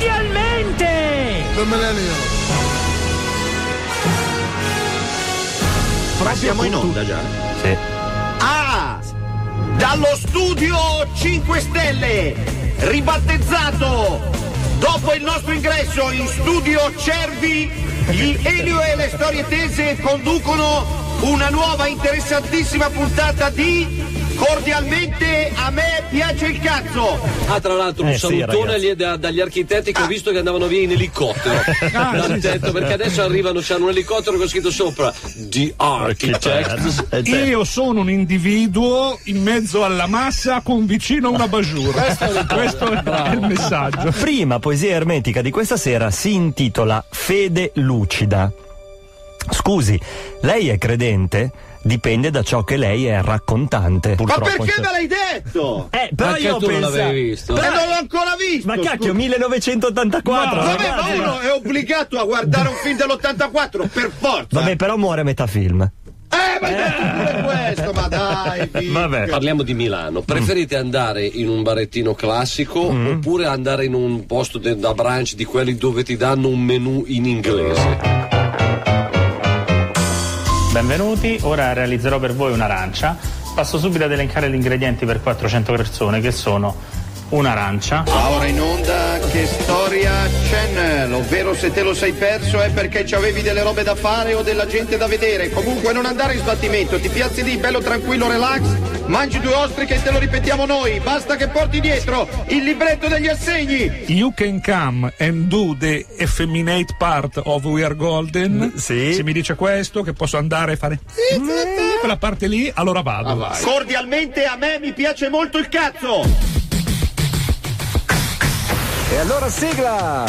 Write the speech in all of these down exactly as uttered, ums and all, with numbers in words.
Cordialmente! Non me ne io. Ma siamo in onda già? Sì. Ah! Dallo studio cinque Stelle, ribattezzato dopo il nostro ingresso in studio Cervi, gli Elio e le storie tese conducono una nuova interessantissima puntata di Cordialmente a me piace il cazzo. Ah, tra l'altro un Eh, sì, salutone ragazzi. agli- da- dagli architetti che ho visto che andavano via in elicottero Ah, dal sì, tetto, perché adesso arrivano, c'hanno un elicottero con scritto sopra The Architect. Eh, cioè, Io sono un individuo in mezzo alla massa con vicino una bajour. Questo è il messaggio. prima poesia ermetica di questa sera si intitola Fede lucida. Scusi, lei è credente? Dipende da ciò che lei è raccontante. Ma Purtroppo perché c'è- me l'hai detto? Eh, però Anche io ho tu non pensato- l'avevi visto. E Però- non l'ho ancora visto. Ma cacchio, scusa. millenovecentottantaquattro. No, Vabbè, ma ragazzi. uno è obbligato a guardare un film dell'ottantaquattro, per forza. Vabbè, però muore a metà film. Eh, ma hai detto pure questo, ma dai. figlio. Vabbè. Parliamo di Milano. Preferite andare in un barettino classico oppure andare in un posto de- da brunch di quelli dove ti danno un menù in inglese? Benvenuti, ora realizzerò per voi un'arancia. Passo subito ad elencare gli ingredienti per quattrocento persone, che sono un'arancia, Va ora in onda Che Storia Channel, ovvero se te lo sei perso è perché ci avevi delle robe da fare o della gente da vedere. Comunque non andare in sbattimento, ti piazzi lì bello tranquillo, relax, mangi due ostriche e te lo ripetiamo noi. Basta che porti dietro il libretto degli assegni. You can come and do the effeminate part of We Are Golden. Sì. Se mi dice questo, che posso andare a fare quella parte lì, allora vado. Cordialmente a me mi piace molto il cazzo. E allora sigla!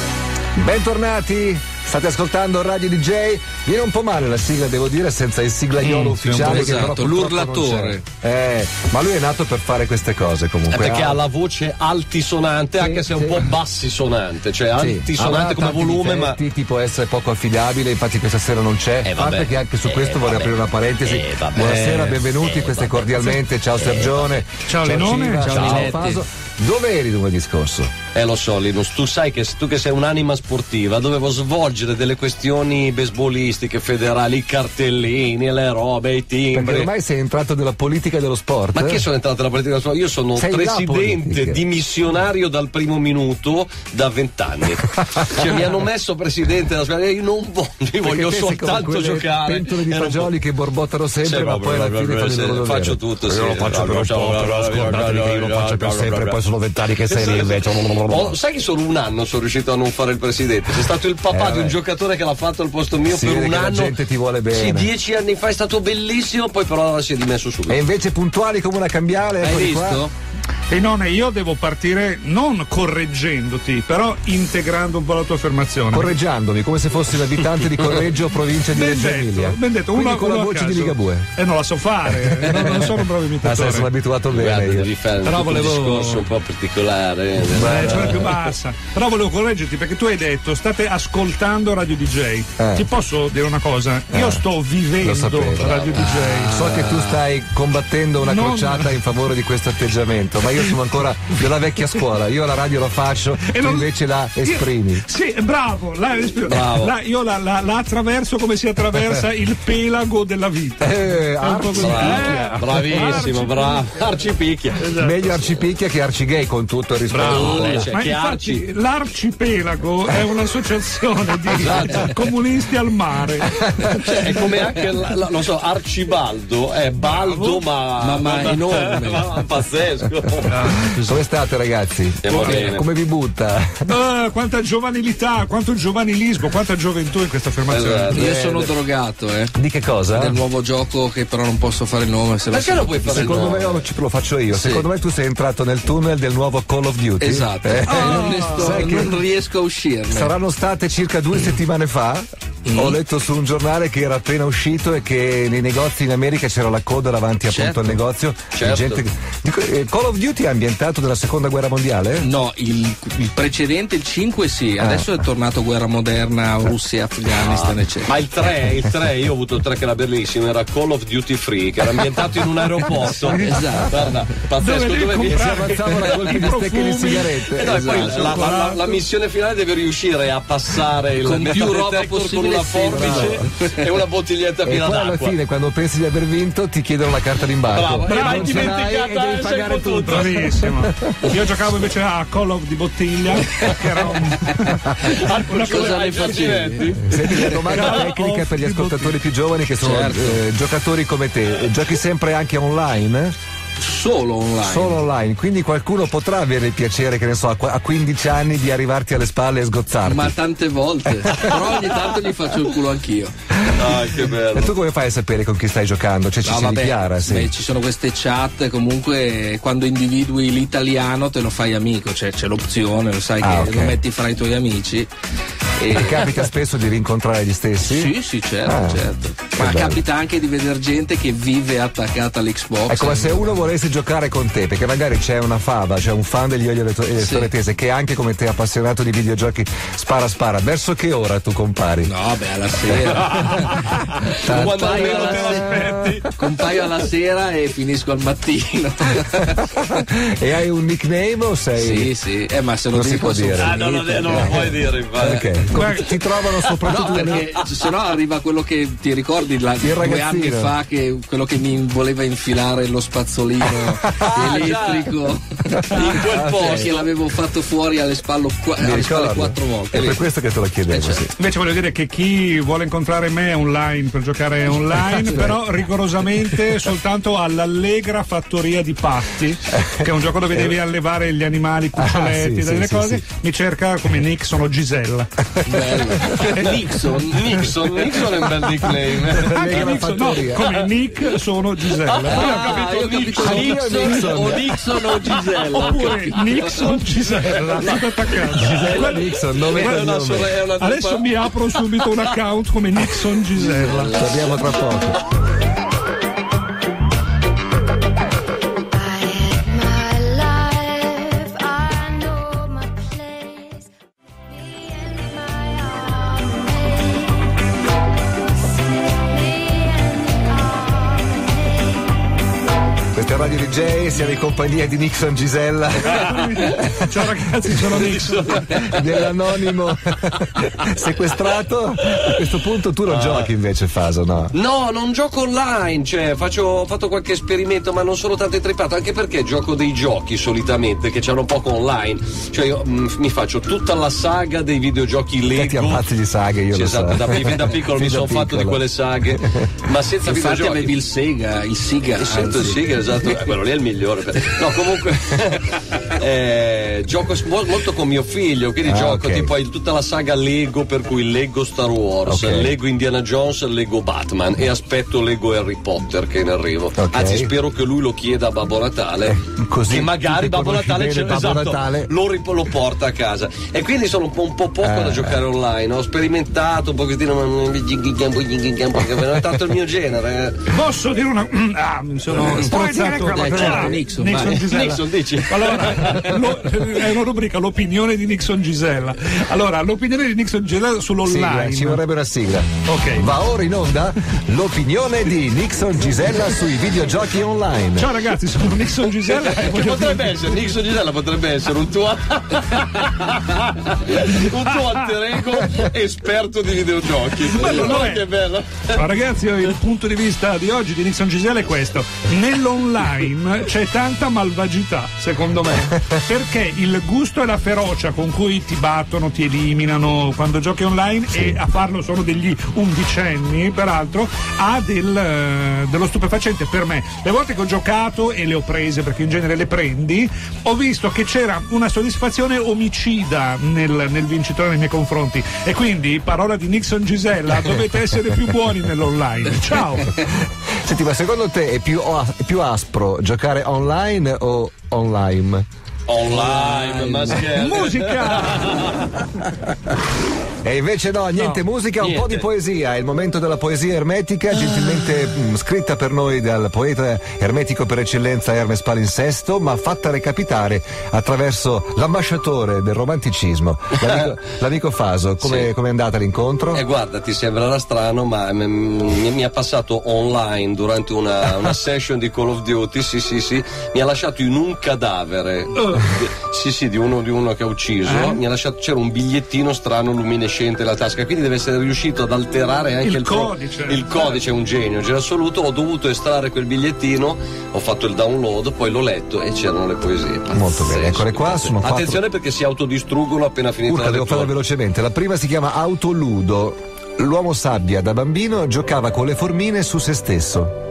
Bentornati, state ascoltando Radio D J. Viene un po' male la sigla, devo dire, senza il siglaiolo Mm, ufficiale. sì, un po' che però esatto, purtroppo l'urlatore. non c'è. Eh, ma lui è nato per fare queste cose comunque. È perché Ah, ha la voce altisonante, anche se è un sì. po' bassisonante, cioè sì, altisonante avrà come tanti volume, ma difetti, tipo essere poco affidabile, infatti questa sera non c'è. Eh, A parte vabbè. che anche su Eh, questo vorrei vabbè. aprire una parentesi. Eh, vabbè. Buonasera, benvenuti, Eh, questo è vabbè. Cordialmente, ciao Sergione. Ciao Lenone, Civa, ciao ciao Linetti. Faso. Dove eri lunedì scorso? Eh lo so Linus, tu sai che tu che sei un'anima sportiva, dovevo svolgere delle questioni basebalistiche, federali, i cartellini, le robe, i Perché timbri. ormai sei entrato nella politica e dello sport. Ma che sono entrato nella politica? Io sono Sei la presidente politica. dimissionario dal primo minuto da vent'anni. Cioè mi hanno messo presidente della squadra, io non voglio, io Perché voglio te sei come soltanto quelle giocare. pentole di E non fagioli che borbottano sempre, Sì, ma vabbè, poi alla vabbè, fine vabbè, fanno il sì, loro dovere. faccio tutto, sì. Io lo faccio per un po', però scordatevi che io lo faccio per sempre, poi sono vent'anni che sei lì invece. Oh, sai che solo un anno sono riuscito a non fare il presidente? C'è stato il papà Eh, di un vabbè. giocatore che l'ha fatto al posto mio Si per vede un che la anno. gente ti vuole bene. Sì, dieci anni fa è stato bellissimo, poi però si è dimesso subito. E invece puntuali come una cambiale. Hai eccoli qua. visto? E non, io devo partire non correggendoti, però integrando un po' la tua affermazione. Correggiandomi come se fossi un abitante di Correggio, provincia di Ben Reggio detto, Emilia. ben detto, Quindi uno, con la uno a voce di caso. Ligabue. E non la so fare, eh, non, non sono un bravo Ah, imitatore. sai, sono abituato bene Guarda, io. devi fare Però un volevo- discorso un po' particolare. eh. Eh, cioè più bassa. Però volevo correggerti perché tu hai detto state ascoltando Radio D J. Eh. Ti posso dire una cosa? Io Eh. sto Lo vivendo sapevo. Radio D J. So che tu stai combattendo una Non- crociata in favore di questo atteggiamento, ma io sono ancora della vecchia scuola. Io la radio la faccio, E tu non- invece la Io- esprimi. Sì, bravo, la, Bravo. la- io la, la- la attraverso come si attraversa il pelago della vita. Eh, È un po' così. Bravo, Eh, bravissimo, Arci- bravo. Arcipicchia. Meglio arcipicchia che arcigay, con tutto il rispetto. Bravo. Eh, Cioè, Ma che infatti Arci- l'arcipelago è un'associazione di Esatto. comunisti al mare. Cioè, è come anche, la, la- non so, Arcibaldo è baldo ma, ma, enorme. Ma- pazzesco. Come state ragazzi? Stiamo Come, bene. come vi butta? Ah, quanta giovanilità, quanto giovanilismo, quanta gioventù in questa affermazione. Esatto. Io sono drogato, eh. Di che cosa? Del nuovo gioco che però non posso fare il nome. Se Perché lo non puoi fare il Secondo nome? me io lo, ci- lo faccio io. Sì. Secondo me tu sei entrato nel tunnel del nuovo Call of Duty. Esatto. Eh, Eh, non, ne sto- sai che non riesco a uscirne. saranno state circa due settimane fa. Ho letto su un giornale che era appena uscito e che nei negozi in America c'era la coda davanti appunto Certo. al negozio. Certo. Gente che- Dico, eh, Call of Duty è ambientato nella seconda guerra mondiale? No, il, il precedente, il cinque sì, adesso è tornato guerra moderna, Russia, Afghanistan, eccetera. Ma il tre, il tre, io ho avuto il tre che era bellissimo, era Call of Duty Free, che era ambientato in un aeroporto. Esatto. Guarda, pazzesco, Dove devi dove vi- Si comprare ammazzavano a colpi i di stecche di profumi. sigarette. Eh no, e poi Esatto. la, la- la- la missione finale deve riuscire a passare il Con più metal roba detector con possibile, una sì, forbice e una bottiglietta E piena poi alla d'acqua. fine, quando pensi di aver vinto, ti chiedono la carta d'imbarco. Bravo, E e l'hai non ce l'hai dimenticata e devi e sei pagare fottuto. tutto. Bravissimo. Io giocavo invece a Call of di bottiglia, che era un, una Cosa ne Ai facevi? giardinetti? Senti, la domanda Call tecnica of per gli di ascoltatori più giovani che sono Certo. eh, giocatori come te. Eh, Giochi sempre anche online? Solo online. Solo online, quindi qualcuno potrà avere il piacere, che ne so, a qu- a quindici anni di arrivarti alle spalle e sgozzarti. Ma tante volte. Però ogni tanto gli faccio il culo anch'io. Ah, che bello. E tu come fai a sapere con chi stai giocando? Cioè ci No, si vabbè, dichiara, sì. beh, ci sono queste chat, comunque quando individui l'italiano te lo fai amico, cioè c'è l'opzione, lo sai Ah, che ok. lo metti fra i tuoi amici. E... Ti capita spesso di rincontrare gli stessi? Sì, sì, certo, Ah, certo. Ma bello. capita anche di vedere gente che vive attaccata all'Xbox. È come se uno volesse giocare con te, perché magari c'è una fava, c'è un fan degli Olio e le to- e le Sì. Storie Tese che è anche come te appassionato di videogiochi, spara spara. Verso che ora tu compari? No, beh, alla sera. Quando Compaio meno alla te lo sera- aspetti. Compaio alla sera e finisco al mattino. E hai un nickname o sei? Sì, sì. Eh, ma se lo Non si dico può sono dire. Ah, no, no, finite. non lo puoi dire, infatti. Ok. Come ti trovano soprattutto No, nel- perché se no arriva quello che ti ricordi la, due ragazzino. anni fa, che quello che mi voleva infilare lo spazzolino elettrico In quel posto. che l'avevo fatto fuori alle spalle, qua- Mi alle spalle ricordo. quattro È volte. per questo che te lo chiedevo, Eh, sì. Invece voglio dire che chi vuole incontrare me online per giocare online, però rigorosamente soltanto all'Allegra Fattoria di Patti, che è un gioco dove devi allevare gli animali, cuccioletti, Ah, sì, delle sì, cose, sì, mi cerca come Nixon o Gisella. Bello. Nixon. Nixon, Nixon è un bel nickname. Anche Allegra Nixon, no, Fattoria. come Nick sono Gisella. Poi ho Ah, capito io ho capito Nixon. Nixon, Nixon. o Nixon o Gisella. Oppure Nixon Gisella, tutto attaccato. Gisella Nixon, nome È e una, cognome. sore- è una Adesso mi apro subito un account come Nixon Gisella. Ci abbiamo tra poco. My life, I know my place. Me and my army, me and army. Questa è Radio D J, siamo in compagnia di Nixon Gisella, Ciao ragazzi, sono Nixon. dell'anonimo sequestrato. A questo punto tu lo giochi invece, Faso, no? No, non gioco online, cioè faccio, ho fatto qualche esperimento, ma non sono tanto intrippato, anche perché gioco dei giochi solitamente che c'hanno poco online. Cioè io mh, mi faccio tutta la saga dei videogiochi Te Lego. ti ammazzi di saghe, io Sì, lo esatto, so. da, fin da piccolo mi Fin da sono fatto di piccolo. quelle saghe, ma senza Infatti videogiochi. avevi il Sega, il Siga. Eh, sento il anzi. Sega, esatto, eh, quello lì è il migliore. per- No, comunque eh, gioco s- mo- molto con mio figlio, quindi Ah, gioco ok. tipo hai tutta la saga Lego, per cui Lego Star Wars, Ok. Lego Indiana Jones, Lego Batman e aspetto Lego Harry Potter che è in arrivo. Ok. Anzi, spero che lui lo chieda a Babbo Natale. Eh, così che magari tu che Babbo conosci Natale, bene ce- Babbo esatto, Natale. Lo, rip- lo porta a casa. E quindi sono un po', un po' poco Eh, da giocare online. Ho sperimentato un pochettino, ma non non è tanto il mio genere. Posso dire una. Ah, mi sono strozzato. Dai, certo, Ah, Nixon, Nixon vai. Gisella. Nixon, dici? Allora, lo- è una rubrica, l'opinione di Nixon Gisella. Allora, l'opinione di Nixon Gisella Sigla, sull'online. ci vorrebbe una sigla. Ok. Va ora in onda l'opinione di Nixon Gisella sui videogiochi online. Ciao ragazzi, sono Nixon Gisella e Che voglio potrebbe dire- essere, Nixon Gisella potrebbe essere un tuo un tuo alter ego esperto di videogiochi. Bello, Guarda non è. che bello. Ma ragazzi, il punto di vista di oggi di Nixon Gisella è questo: nell'online c'è tanta malvagità, secondo me, perché il gusto e la ferocia con cui ti battono, ti eliminano quando giochi online, e a farlo sono degli undicenni, peraltro, ha del, eh, dello stupefacente per me. Le volte che ho giocato e le ho prese, perché in genere le prendi, ho visto che c'era una soddisfazione omicida nel, nel vincitore nei miei confronti, e quindi, parola di Nixon Gisella, dovete essere più buoni nell'online. Ciao. Senti, ma secondo te è più, è più aspro giocare online o online? Online, ma scherzo. Musica. E invece no, niente No, musica, un niente. po' di poesia. È il momento della poesia ermetica, gentilmente mh, scritta per noi dal poeta ermetico per eccellenza Hermes Palinsesto, ma fatta recapitare attraverso l'ambasciatore del romanticismo, l'amico, l'amico Faso. Come Sì. come è andata l'incontro? E guarda, ti sembrerà strano, ma m- mi, mi ha passato online durante una, una session di Call of Duty, sì sì sì, mi ha lasciato in un cadavere, sì sì, di uno, di uno che ha ucciso, Eh? mi ha lasciato, c'era un bigliettino strano luminescente nella tasca, quindi deve essere riuscito ad alterare anche Il il, pro- codice. il codice, è un genio, genio assoluto. Ho dovuto estrarre quel bigliettino, ho fatto il download, poi l'ho letto e c'erano le poesie. Molto bene, Pazzesco. eccole qua, sono quattro. Attenzione perché si autodistruggono appena finita Urca, la devo farla lettura. velocemente. La prima si chiama Autoludo. L'uomo sabbia da bambino giocava con le formine su se stesso.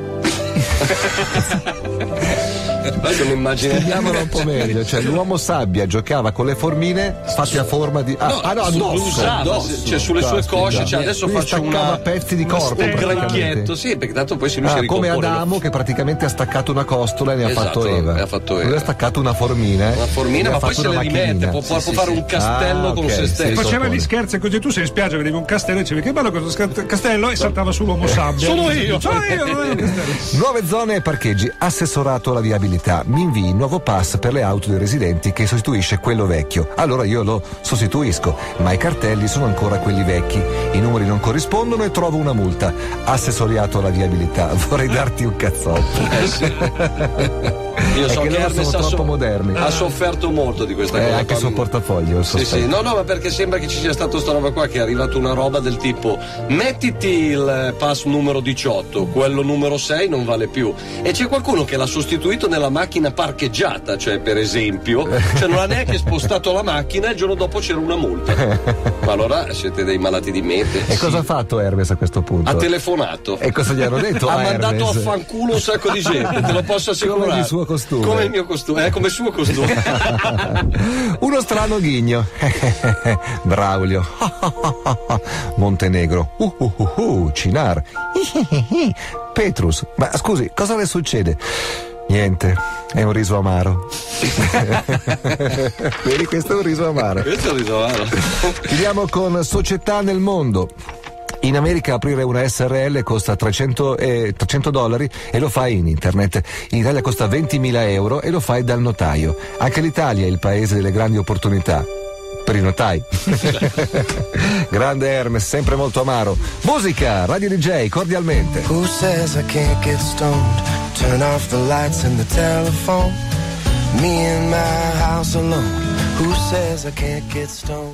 Questa è un'immagine. Spieghiamola un po' meglio, cioè l'uomo sabbia giocava con le formine fatte a forma di. Ah, ah no, addosso, Usava, addosso. cioè sulle sue Caspita. cosce, cioè adesso Quindi faccio staccava una pezzi di corpo, un praticamente. granchietto, sì, perché tanto poi si riesce Ah, a come ricomporre. Adamo che praticamente ha staccato una costola e ne ha Esatto, fatto Eva. ne ha fatto Lui Eva. ha staccato una formina. eh, Una formina, ne ha ma poi fatto se una le rimette, macchinina. può, può Sì, fare sì, un sì. castello Ah, con ok, se sì, stesso. Faceva Sottone. gli scherzi così, tu sei in spiaggia, vedevi un castello e dicevi che bello questo sca- castello e saltava sull'uomo sabbia. Sono io. Sono io, non è un castello. Nuove zone e parcheggi, assessorato alla viabilità. Mi invii il nuovo pass per le auto dei residenti che sostituisce quello vecchio. Allora io lo sostituisco, ma i cartelli sono ancora quelli vecchi. I numeri non corrispondono e trovo una multa. Assessoriato alla viabilità. Vorrei darti un cazzotto. Eh sì. Io È so che che loro Hermes sono ha, troppo moderni. ha sofferto molto di questa Eh, cosa. anche il suo portafoglio. il Sì, sì, sospetto. no, no, ma perché sembra che ci sia stata sta roba qua, che è arrivata una roba del tipo mettiti il pass numero diciotto, quello numero sei non vale più. E c'è qualcuno che l'ha sostituito nella macchina parcheggiata, cioè per esempio, cioè non ha neanche spostato la macchina e il giorno dopo c'era una multa. Ma allora siete dei malati di mente. E cosa ha fatto Hermes a questo punto? Ha telefonato. E cosa gli hanno detto Ha a mandato Hermes? a fanculo un sacco di gente, te lo posso assicurare. Come il suo costume. Come il mio costume, eh, come il suo costume. Uno strano ghigno. Braulio. Montenegro. Uh, uh, uh, uh, Cinar. Petrus. Ma scusi, cosa le succede? Niente, è un riso amaro. Vedi, questo è un riso amaro. Questo è un risolaro. Chiudiamo con società nel mondo. In America aprire una S R L costa trecento, eh, trecento dollari e lo fai in internet. In Italia costa ventimila euro e lo fai dal notaio. Anche l'Italia è il paese delle grandi opportunità. Per i notai. Grande Hermes, sempre molto amaro. Musica, Radio D J, cordialmente. Who says I can't get stoned? Turn off the lights and the telephone. Me in my house alone. Who says I can't get stoned?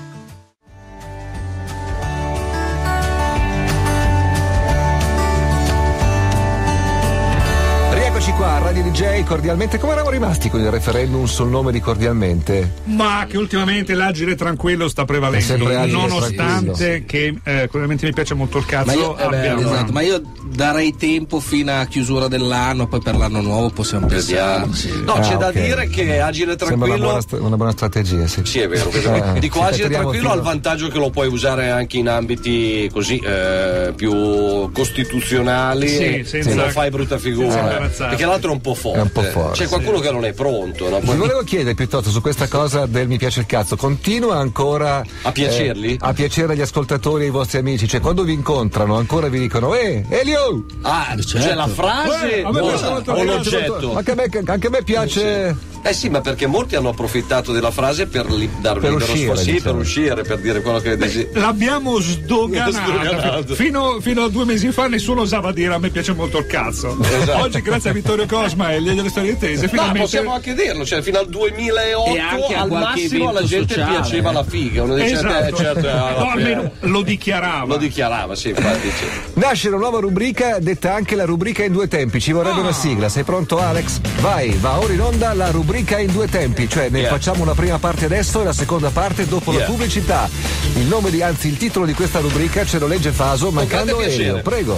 Rieccoci qua, Radio D J, cordialmente. Come eravamo rimasti con il referendum sul nome di cordialmente? Ma che ultimamente l'agile e tranquillo sta È prevalendo, sempre agile e nonostante che eh, ovviamente mi piace molto il cazzo. Ma io, eh beh, abbiamo una- esatto, ma io darei tempo fino a chiusura dell'anno, poi per l'anno nuovo possiamo Vediamo. pensare. No, Ah, c'è da ok. dire che agile e Sembra una tranquillo. buona, st- una buona strategia, sì. Sì, è vero. questo- Eh, Dico ci agile e tiriamo tranquillo ha fino- il vantaggio che lo puoi usare anche in ambiti così eh, più costituzionali. Sì, e senza- non fai brutta senza figura. imbarazzarti. Perché l'altro è un po' forte. È un po' forte, C'è qualcuno che non è pronto. No? Vi Poi- volevo chiedere piuttosto su questa cosa del mi piace il cazzo, continua ancora A piacerli? eh, a piacere agli ascoltatori e ai vostri amici, cioè quando vi incontrano ancora vi dicono eh Elio! Ah, Certo. c'è la frase Eh, a me o, piace molto o il l'oggetto. Anche a me, anche a me piace. Eh sì, ma perché molti hanno approfittato della frase per li- dar Per libero uscire, spazio, sì, diciamo. per uscire, per dire quello che desideri. L'abbiamo sdoganata. Sdoganato. Fino, fino a due mesi fa nessuno osava dire a me piace molto il cazzo. Esatto. Oggi, grazie a Vittorio Cosma e gli delle storie tese, No, finalmente. possiamo anche dirlo, cioè fino al duemilaotto E anche a al qualche massimo alla evento gente sociale. piaceva la figa. Uno dice, Esatto. eh, certo, alla No, fine- almeno lo dichiarava. lo dichiarava, sì, infatti. Sì. Nasce una nuova rubrica, detta anche la rubrica in due tempi. Ci vorrebbe una sigla. Sei pronto, Alex? Vai, va ora in onda la rubrica in due tempi. Cioè, ne Yeah. facciamo una prima parte adesso e la seconda parte dopo la Yeah. pubblicità. Il nome di, anzi, il titolo di questa rubrica ce lo legge Faso, mancando grande Elio. piacere. Prego.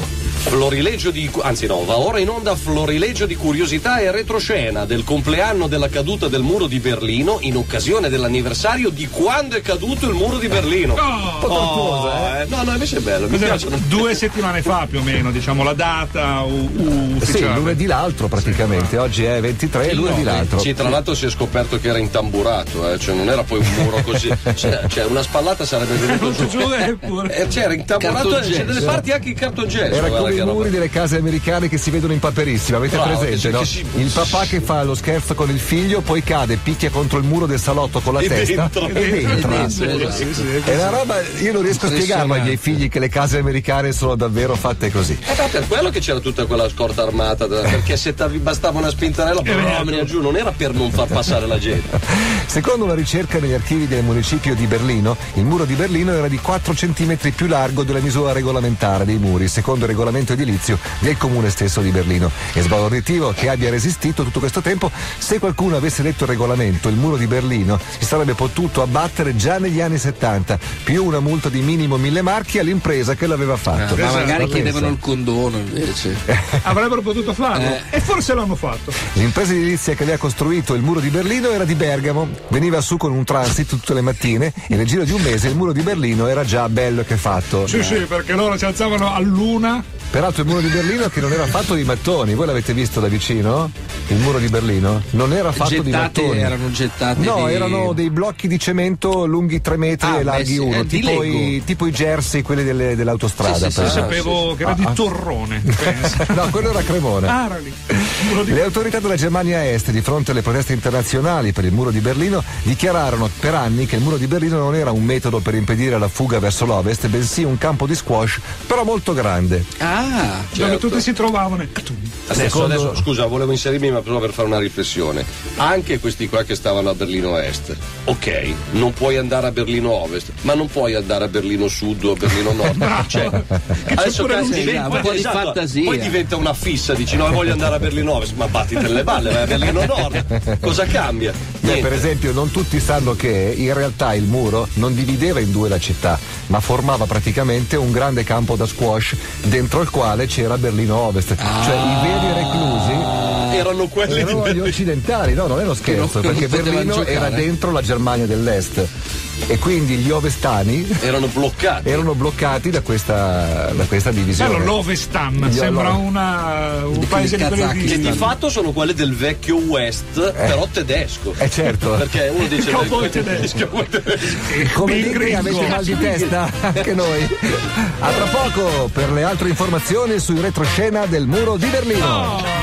Florilegio di, anzi no, va ora in onda Florilegio di curiosità e retroscena del compleanno della caduta del muro di Berlino in occasione dell'anniversario di quando è caduto il muro di Berlino. Oh, Oh, eh. No, no, invece è bello. Mi Cos'era? piacciono. Due settimane fa più o meno, diciamo, la data u- u- Sì, ufficiale. lunedì l'altro praticamente, oggi è ventitré, lunedì l'altro. Sì, tra l'altro si è scoperto che era intamburato, eh, cioè non era poi un muro così. Cioè, cioè una spallata sarebbe venuta giù. Eh, c'era intamburato, c'è delle parti anche in cartongesso. Era guarda come che i roba. muri delle case americane che si vedono in Paperissima, avete Bravo, presente, che no? si- che si- Il papà che fa lo scherzo con il figlio, poi cade, picchia contro il muro del salotto con la E testa dentro. e entra. E dentro, sì, sì. È una roba, io non riesco a spiegarlo ai miei Impressionante. figli che le case americane sono davvero fatte così. Eh, ma per quello che c'era tutta quella scorta armata, da- perché se ti bastava una spintarella, però giù, non era per non far passare la gente. Secondo una ricerca negli archivi del municipio di Berlino, il muro di Berlino era di quattro centimetri più largo della misura regolamentare dei muri, secondo il regolamento edilizio del comune stesso di Berlino. È sbalorditivo che abbia resistito tutto questo tempo. Se qualcuno avesse letto il regolamento, il muro di Berlino si sarebbe potuto abbattere già negli anni settanta, più una multa di minimo mille marchi all'impresa che l'aveva fatto. Ah, ma magari Ma chiedevano pensa. il condono invece. Avrebbero potuto farlo Eh. e forse l'hanno fatto. L'impresa edilizia che aveva costruito il muro di Berlino era di Bergamo, veniva su con un transit tutte le mattine e nel giro di un mese il muro di Berlino era già bello che fatto. Sì, sì, perché loro si alzavano all'una. Peraltro il muro di Berlino che non era fatto di mattoni, voi l'avete visto da vicino? Il muro di Berlino? Non era fatto di Gettati, mattoni. erano gettati. No, di- erano dei blocchi di cemento lunghi tre metri Ah, e larghi beh, sì, uno, eh, di tipo, Lego. i, tipo i jersey, quelli delle- dell'autostrada. Sì, sì, per- Io sì, sapevo che era di Ah, ah. Torrone, pensa. No, quello era Cremona. Ah, era lì. Muro di- Le autorità della Germania Est, di fronte alle proteste internazionali per il muro di Berlino, dichiararono per anni che il muro di Berlino non era un metodo per impedire la fuga verso l'ovest, bensì un campo di squash, però molto grande. Ah, dove certo. tutti si trovavano. Adesso, Secondo- adesso, scusa, volevo inserirmi ma solo per fare una riflessione. Anche questi qua che stavano a Berlino Est, ok, non puoi andare a Berlino Ovest, ma non puoi andare a Berlino Sud o a Berlino Nord. Cioè, adesso pure cazzo, lui. diventa, Un po' di esatto, fantasia. poi diventa una fissa, dici no, voglio andare a Berlino Ovest, ma battiti le balle, vai a Berlino Nord. Cosa cambia? Beh, Niente. per esempio, non tutti sanno che in realtà il muro non divideva in due la città, ma formava praticamente un grande campo da squash dentro il quale c'era Berlino Ovest. Cioè i veri reclusi erano quelli erano di gli occidentali, no, non è uno scherzo, Che non- perché che non potevano Berlino giocare. era dentro la Germania dell'Est e quindi gli ovestani erano bloccati. erano bloccati da questa, da questa divisione. Bello, l'Ovestan, Io sembra lo- una, un Di paese di quelli Kazakistan. Che di di fatto sono quelli del vecchio West, però tedesco. Eh certo. Perché uno dice Cowboy del- tedesco. cowboy tedesco. Come Big Ligri Gringo. avete mal di testa? Anche noi. A tra poco per le altre informazioni sui retroscena del muro di Berlino.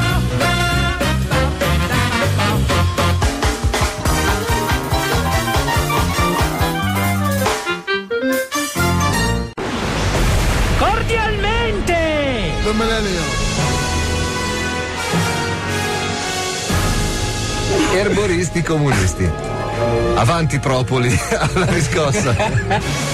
Cordialmente! Erboristi comunisti. Avanti Propoli alla riscossa.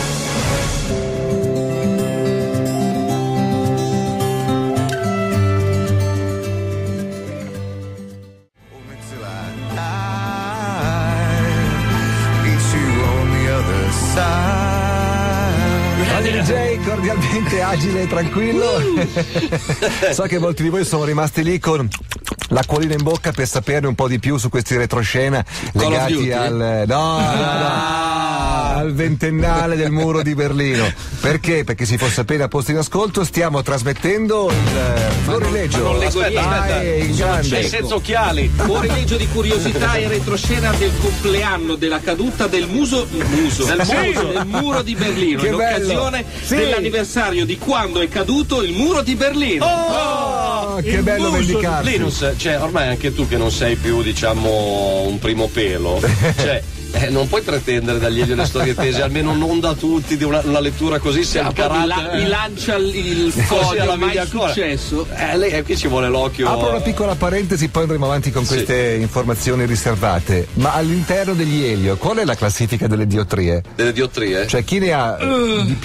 Radio D J cordialmente agile e tranquillo. So che molti di voi sono rimasti lì con l'acquolina in bocca per saperne un po' di più su questi retroscena Call of legati Duty? al no, no, no, al ventennale del muro di Berlino. Perché? Perché si fosse appena posto in ascolto, stiamo trasmettendo il eh, florileggio. ma non leggo Aspetta, niente. aspetta. Vai, in grande. Sei senza occhiali. Fuorilegio di curiosità e retroscena del compleanno della caduta del muso, muso, Del muso. del muro di Berlino, Che in bello. occasione Sì. dell'anniversario di quando è caduto il muro di Berlino. Oh, che il bello muso di vendicarsi. Linus, cioè ormai anche tu che non sei più, diciamo, un primo pelo, cioè eh, non puoi pretendere dagli Elio le storie tese, almeno non da tutti, di una, una lettura così se Ah, il proprio mi, la- carattere. mi lancia il, il Così foglio, alla mai media ancora. successo. Eh, lei, eh, qui ci vuole l'occhio. Apro una piccola parentesi, poi andremo avanti con Sì. queste informazioni riservate. Ma all'interno degli Elio, qual è la classifica delle diottrie? Delle diottrie? Cioè chi ne ha eh, di più?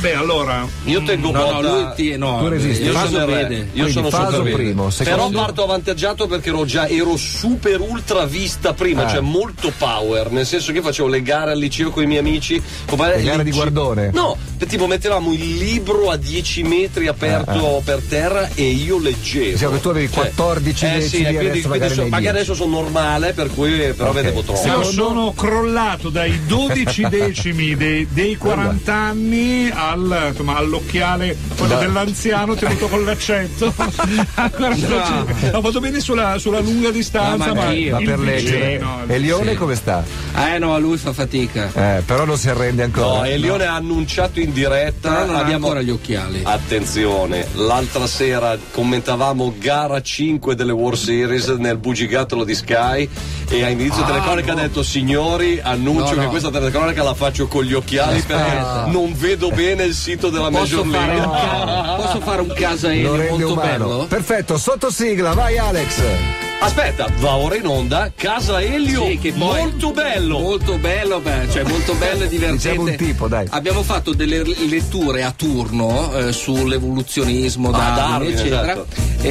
Beh, allora. Io tengo No, botta. no, lui ti, no, Tu resisti. Io Faso sono il re. vede. Io Quindi sono Faso super vede. primo, Però secondo- parto avvantaggiato perché ero già ero super ultra vista prima, Eh. cioè molto power, nel senso che io facevo le gare al liceo con i miei amici. come- Le gare di liceo- guardone? No, tipo mettevamo il libro a dieci metri aperto Eh, per terra e io leggevo. Diciamo che tu avevi Cioè, quattordici eh, sì, decimi, e quindi, adesso quindi magari so- nei magari dieci. adesso sono normale, per cui però Ok. vedevo troppo. Io sono crollato dai dodici decimi dei, dei quaranta anni al, insomma, all'occhiale, quello Da- dell'anziano tenuto con l'accento. A quarantacinque. Ho fatto bene sulla, sulla lunga distanza, No, ma ma, anch'io. Ma il per leggere. vicino, E Lione sì. come sta? Eh no, lui fa fatica. Eh, però non si arrende ancora. No, e Lione ha annunciato in diretta. Però non ha abbiamo ancora gli occhiali. Attenzione, l'altra sera commentavamo gara cinque delle World Series nel bugigattolo di Sky e all'inizio Ah, telecronaca no. ha detto signori, annuncio No, che no. questa telecronaca la faccio con gli occhiali Aspetta. perché non vedo bene il sito della Posso Major fare, League. un ca- posso fare un caso Lo aereo rende molto umano. bello? Perfetto, sotto sigla, vai Alex. Aspetta, va ora in onda Casa Elio, Sì, che poi- molto bello. Molto bello, beh, cioè molto bello e divertente. Diciamo un tipo, dai. Abbiamo fatto delle letture a turno eh, sull'evoluzionismo, Ah, Darwin, Darwin, eccetera. esatto.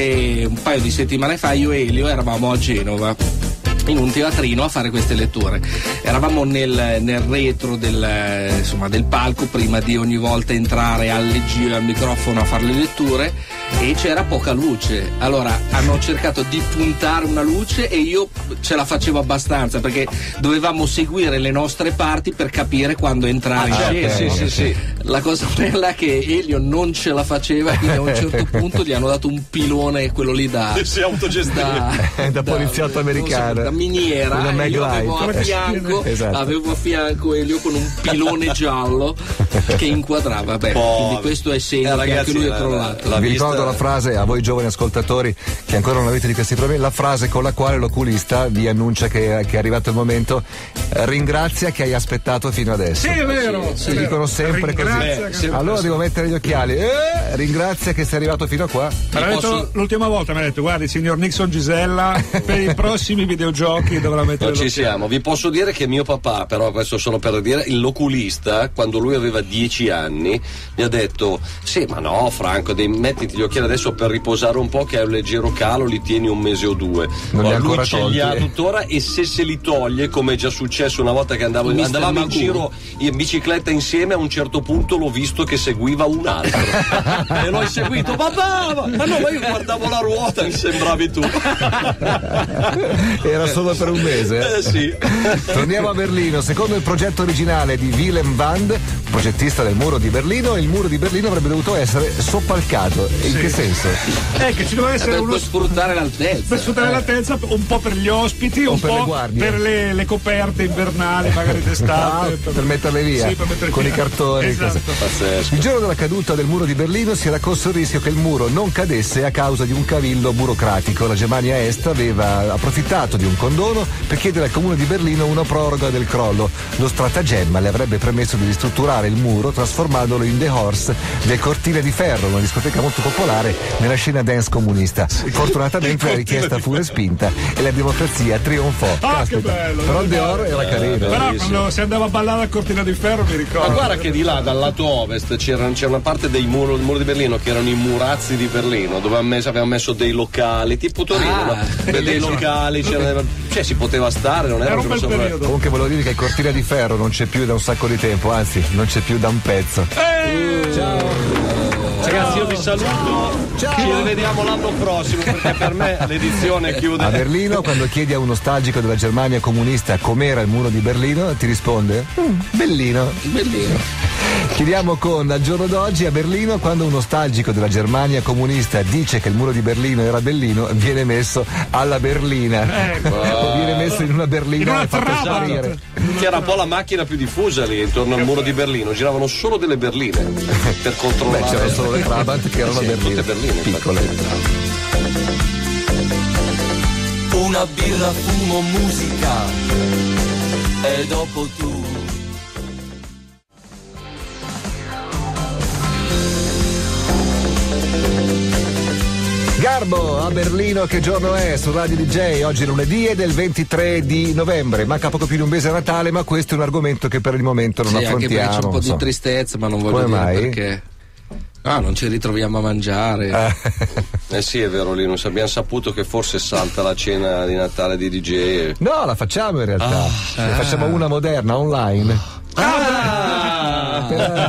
E un paio di settimane fa io e Elio eravamo a Genova in un teatrino a fare queste letture. Eravamo nel, nel retro del, eh, insomma, del palco prima di ogni volta entrare al giro al microfono a fare le letture e c'era poca luce. Allora hanno cercato di puntare una luce e io ce la facevo abbastanza perché dovevamo seguire le nostre parti per capire quando entrare Ah, in certo, scena. sì, sì, sì. La cosa bella è che Elio non ce la faceva e a un certo punto gli hanno dato un pilone, quello lì da Si autogestiva. da, Da poliziotto non so, americano. da miniera. Una e Mag io avevo a Light. fianco Esatto. avevo a fianco Elio con un pilone giallo che inquadrava. Beh, Povero. quindi questo è segno Eh, che ragazzi, anche lui è la- crollato. la Vi vista- ricordo la frase a voi giovani ascoltatori che ancora non avete di questi problemi, la frase con la quale l'oculista vi annuncia che, che è arrivato il momento. Eh, ringrazia che hai aspettato fino adesso. Sì, è vero. Si dicono sempre così. Ringrazia Beh, che- se- Allora devo mettere gli occhiali. Eh, ringrazia che sei arrivato fino a qua. Me l'ha detto posso- l'ultima volta, mi ha detto guardi signor Nixon Gisella per i prossimi videogiochi dovrà mettere Non ci l'occhiale. siamo. Vi posso dire che mio papà, però questo solo per dire, l'oculista, quando lui aveva dieci anni, mi ha detto: sì, ma no, Franco, devi mettiti gli occhiali adesso per riposare un po', che è un leggero calo, li tieni un mese o due. Non li Ma ha lui ancora ce li tolti. ha tuttora e se se li toglie, come è già successo una volta che andavo, mister andavamo in Magoo. giro in bicicletta insieme, a un certo punto l'ho visto che seguiva un altro e l'ho seguito. Papà, ma ma no, ma io guardavo la ruota, mi sembravi tu. Era solo per un mese. Eh sì. Torniamo a Berlino. Secondo il progetto originale di Willem Wand, progettista del muro di Berlino, il muro di Berlino avrebbe dovuto essere soppalcato. In Sì. che senso? Eh, che ci doveva essere Per, uno per sfruttare l'altezza. per sfruttare l'altezza, un po' per gli ospiti, O un per le po' guardie. per le, le coperte invernali, magari Ah, d'estate. per metterle via Sì, per metterle con via. i cartoni. Esatto. cose. Pazzesco. Il giorno della caduta del muro di Berlino si era corso il rischio che il muro non cadesse a causa di un cavillo burocratico. La Germania Est aveva approfittato di un condono per chiedere al comune di Berlino una proroga del crollo. Lo stratagemma le avrebbe permesso di ristrutturare il muro trasformandolo in The Horse del Cortile di Ferro, una discoteca molto popolare nella scena dance comunista. Fortunatamente la richiesta fu respinta e la democrazia trionfò. Ah, Caspita. che bello! Però il The bello. Horse era carino. Però Bellissimo. quando si andava a ballare al Cortile di Ferro mi ricordo. Ma guarda che di là, dal lato ovest, c'era, c'era una parte dei muro, del muro di Berlino che erano i murazzi di Berlino, dove avevamo messo, avevamo messo dei locali, tipo Torino, Ah, no? dei locali, c'era, cioè si poteva stare, non era, Era un proprio bel sopra- periodo. Comunque volevo dire che il Cortile di Ferro non c'è più da un sacco di tempo, anzi non c'è più da un pezzo. Ragazzi, io vi saluto, ci rivediamo l'anno prossimo perché per me l'edizione chiude. A Berlino, quando chiedi a un nostalgico della Germania comunista com'era il muro di Berlino, ti risponde: "Mm, bellino. Bellino. Chiediamo con al giorno d'oggi a Berlino, quando un nostalgico della Germania comunista dice che il muro di Berlino era bellino, viene messo alla berlina. Ecco. O viene messo in una berlina In una e fatto trappola. sparire. Che era un po' la macchina più diffusa lì intorno al muro di Berlino, giravano solo delle berline per controllare. Beh, c'erano solo le Trabant che erano Sì, berline, tutte berline, infatti. piccole. Una birra, fumo, musica e dopo tu. Garbo a Berlino, che giorno è? Su Radio D J, oggi è lunedì ed è il ventitré di novembre. Manca poco più di un mese a Natale, ma questo è un argomento che per il momento non sì, affrontiamo. Anche perché c'è un po' so. di tristezza, ma non voglio Come dire mai? perché. Ah, non ci ritroviamo a mangiare. Eh sì, è vero, Linus, abbiamo saputo che forse salta la cena di Natale di D J. No, la facciamo in realtà. Ah. Ne facciamo una moderna, online. Ah!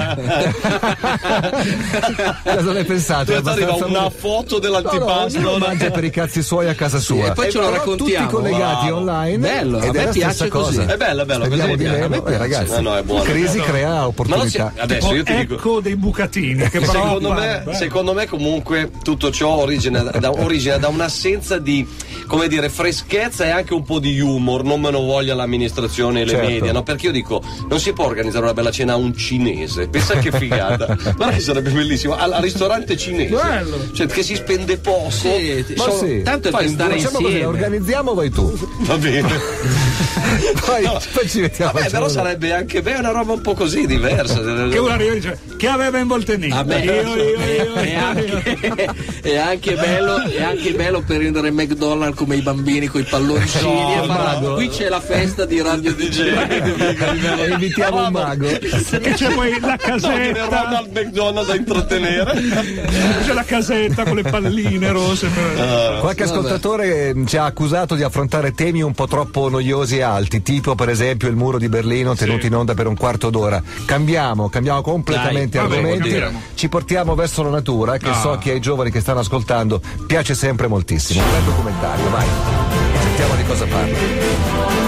Cosa ne pensate? Adesso arriva Abbastanza- una foto dell'antipasto. No, no, ognuno mangia per i cazzi suoi a casa sua. e poi ce lo però raccontiamo. tutti collegati Bravo. online. Bello, a ed me è la piace stessa così. cosa. È bello, è bello, Speriamo così di mi piace. meno, A me piace. eh, ragazzi. No, no, è buono. Crisi crea Ma non si- opportunità. adesso io ti dico. Ecco dei bucatini che però Secondo appare, me, beh. secondo me comunque tutto ciò origina da, origina da un'assenza di, come dire, freschezza e anche un po' di humor, non me ne voglia l'amministrazione e le Certo. media, no? Perché io dico, non si può organizzare una bella cena a un cinese, pensa che figata, guarda che sarebbe bellissimo, al, al ristorante cinese, Bello. cioè che si spende poco, Sì, Ma sono- sì. tanto è Fai per un- stare Facciamo così, insieme. organizziamo, vai tu. va bene. Poi, No. poi ci mettiamo. Vabbè, però sarebbe anche beh, una roba un po' così diversa. Che uno arriva e dice che aveva in Voltenino. Vabbè, Io, io, io, è, io. anche, è anche bello, è anche bello per rendere McDonald's come i bambini con i palloncini. No, e fare- mago. qui c'è la festa di Radio D J. E invitiamo un mago. Che c'è poi la No, viene casetta, Ronald McDonald a intrattenere. c'è la casetta con le palline rosse. per- Qualche Vabbè. ascoltatore ci ha accusato di affrontare temi un po' troppo noiosi e alti, tipo per esempio il muro di Berlino tenuto in onda per un quarto d'ora. Cambiamo, cambiamo completamente Dai, vabbè, argomenti, vuol dire. ci portiamo verso la natura, che Ah. so che ai giovani che stanno ascoltando piace sempre moltissimo. Un bel documentario, vai. Sentiamo di cosa parla.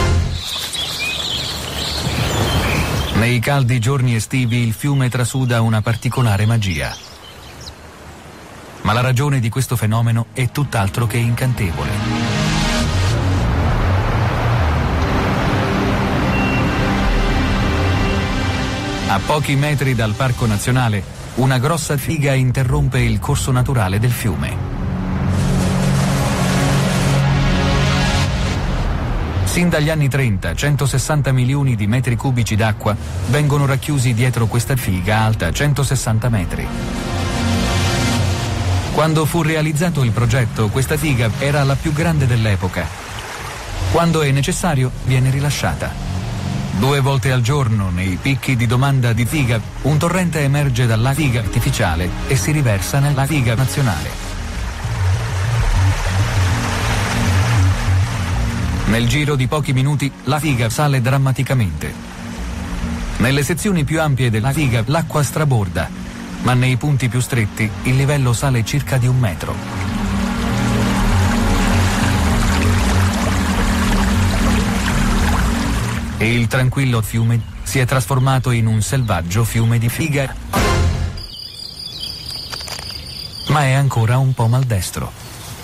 Nei caldi giorni estivi il fiume trasuda una particolare magia. Ma la ragione di questo fenomeno è tutt'altro che incantevole. A pochi metri dal parco nazionale, una grossa figa interrompe il corso naturale del fiume. Sin dagli anni trenta, centosessanta milioni di metri cubici d'acqua vengono racchiusi dietro questa figa alta centosessanta metri. Quando fu realizzato il progetto, questa figa era la più grande dell'epoca. Quando è necessario, viene rilasciata. Due volte al giorno, nei picchi di domanda di figa, un torrente emerge dalla figa artificiale e si riversa nella figa nazionale. Nel giro di pochi minuti la figa sale drammaticamente. Nelle sezioni più ampie della figa l'acqua straborda, ma nei punti più stretti il livello sale circa di un metro. E il tranquillo fiume si è trasformato in un selvaggio fiume di figa, ma è ancora un po' maldestro.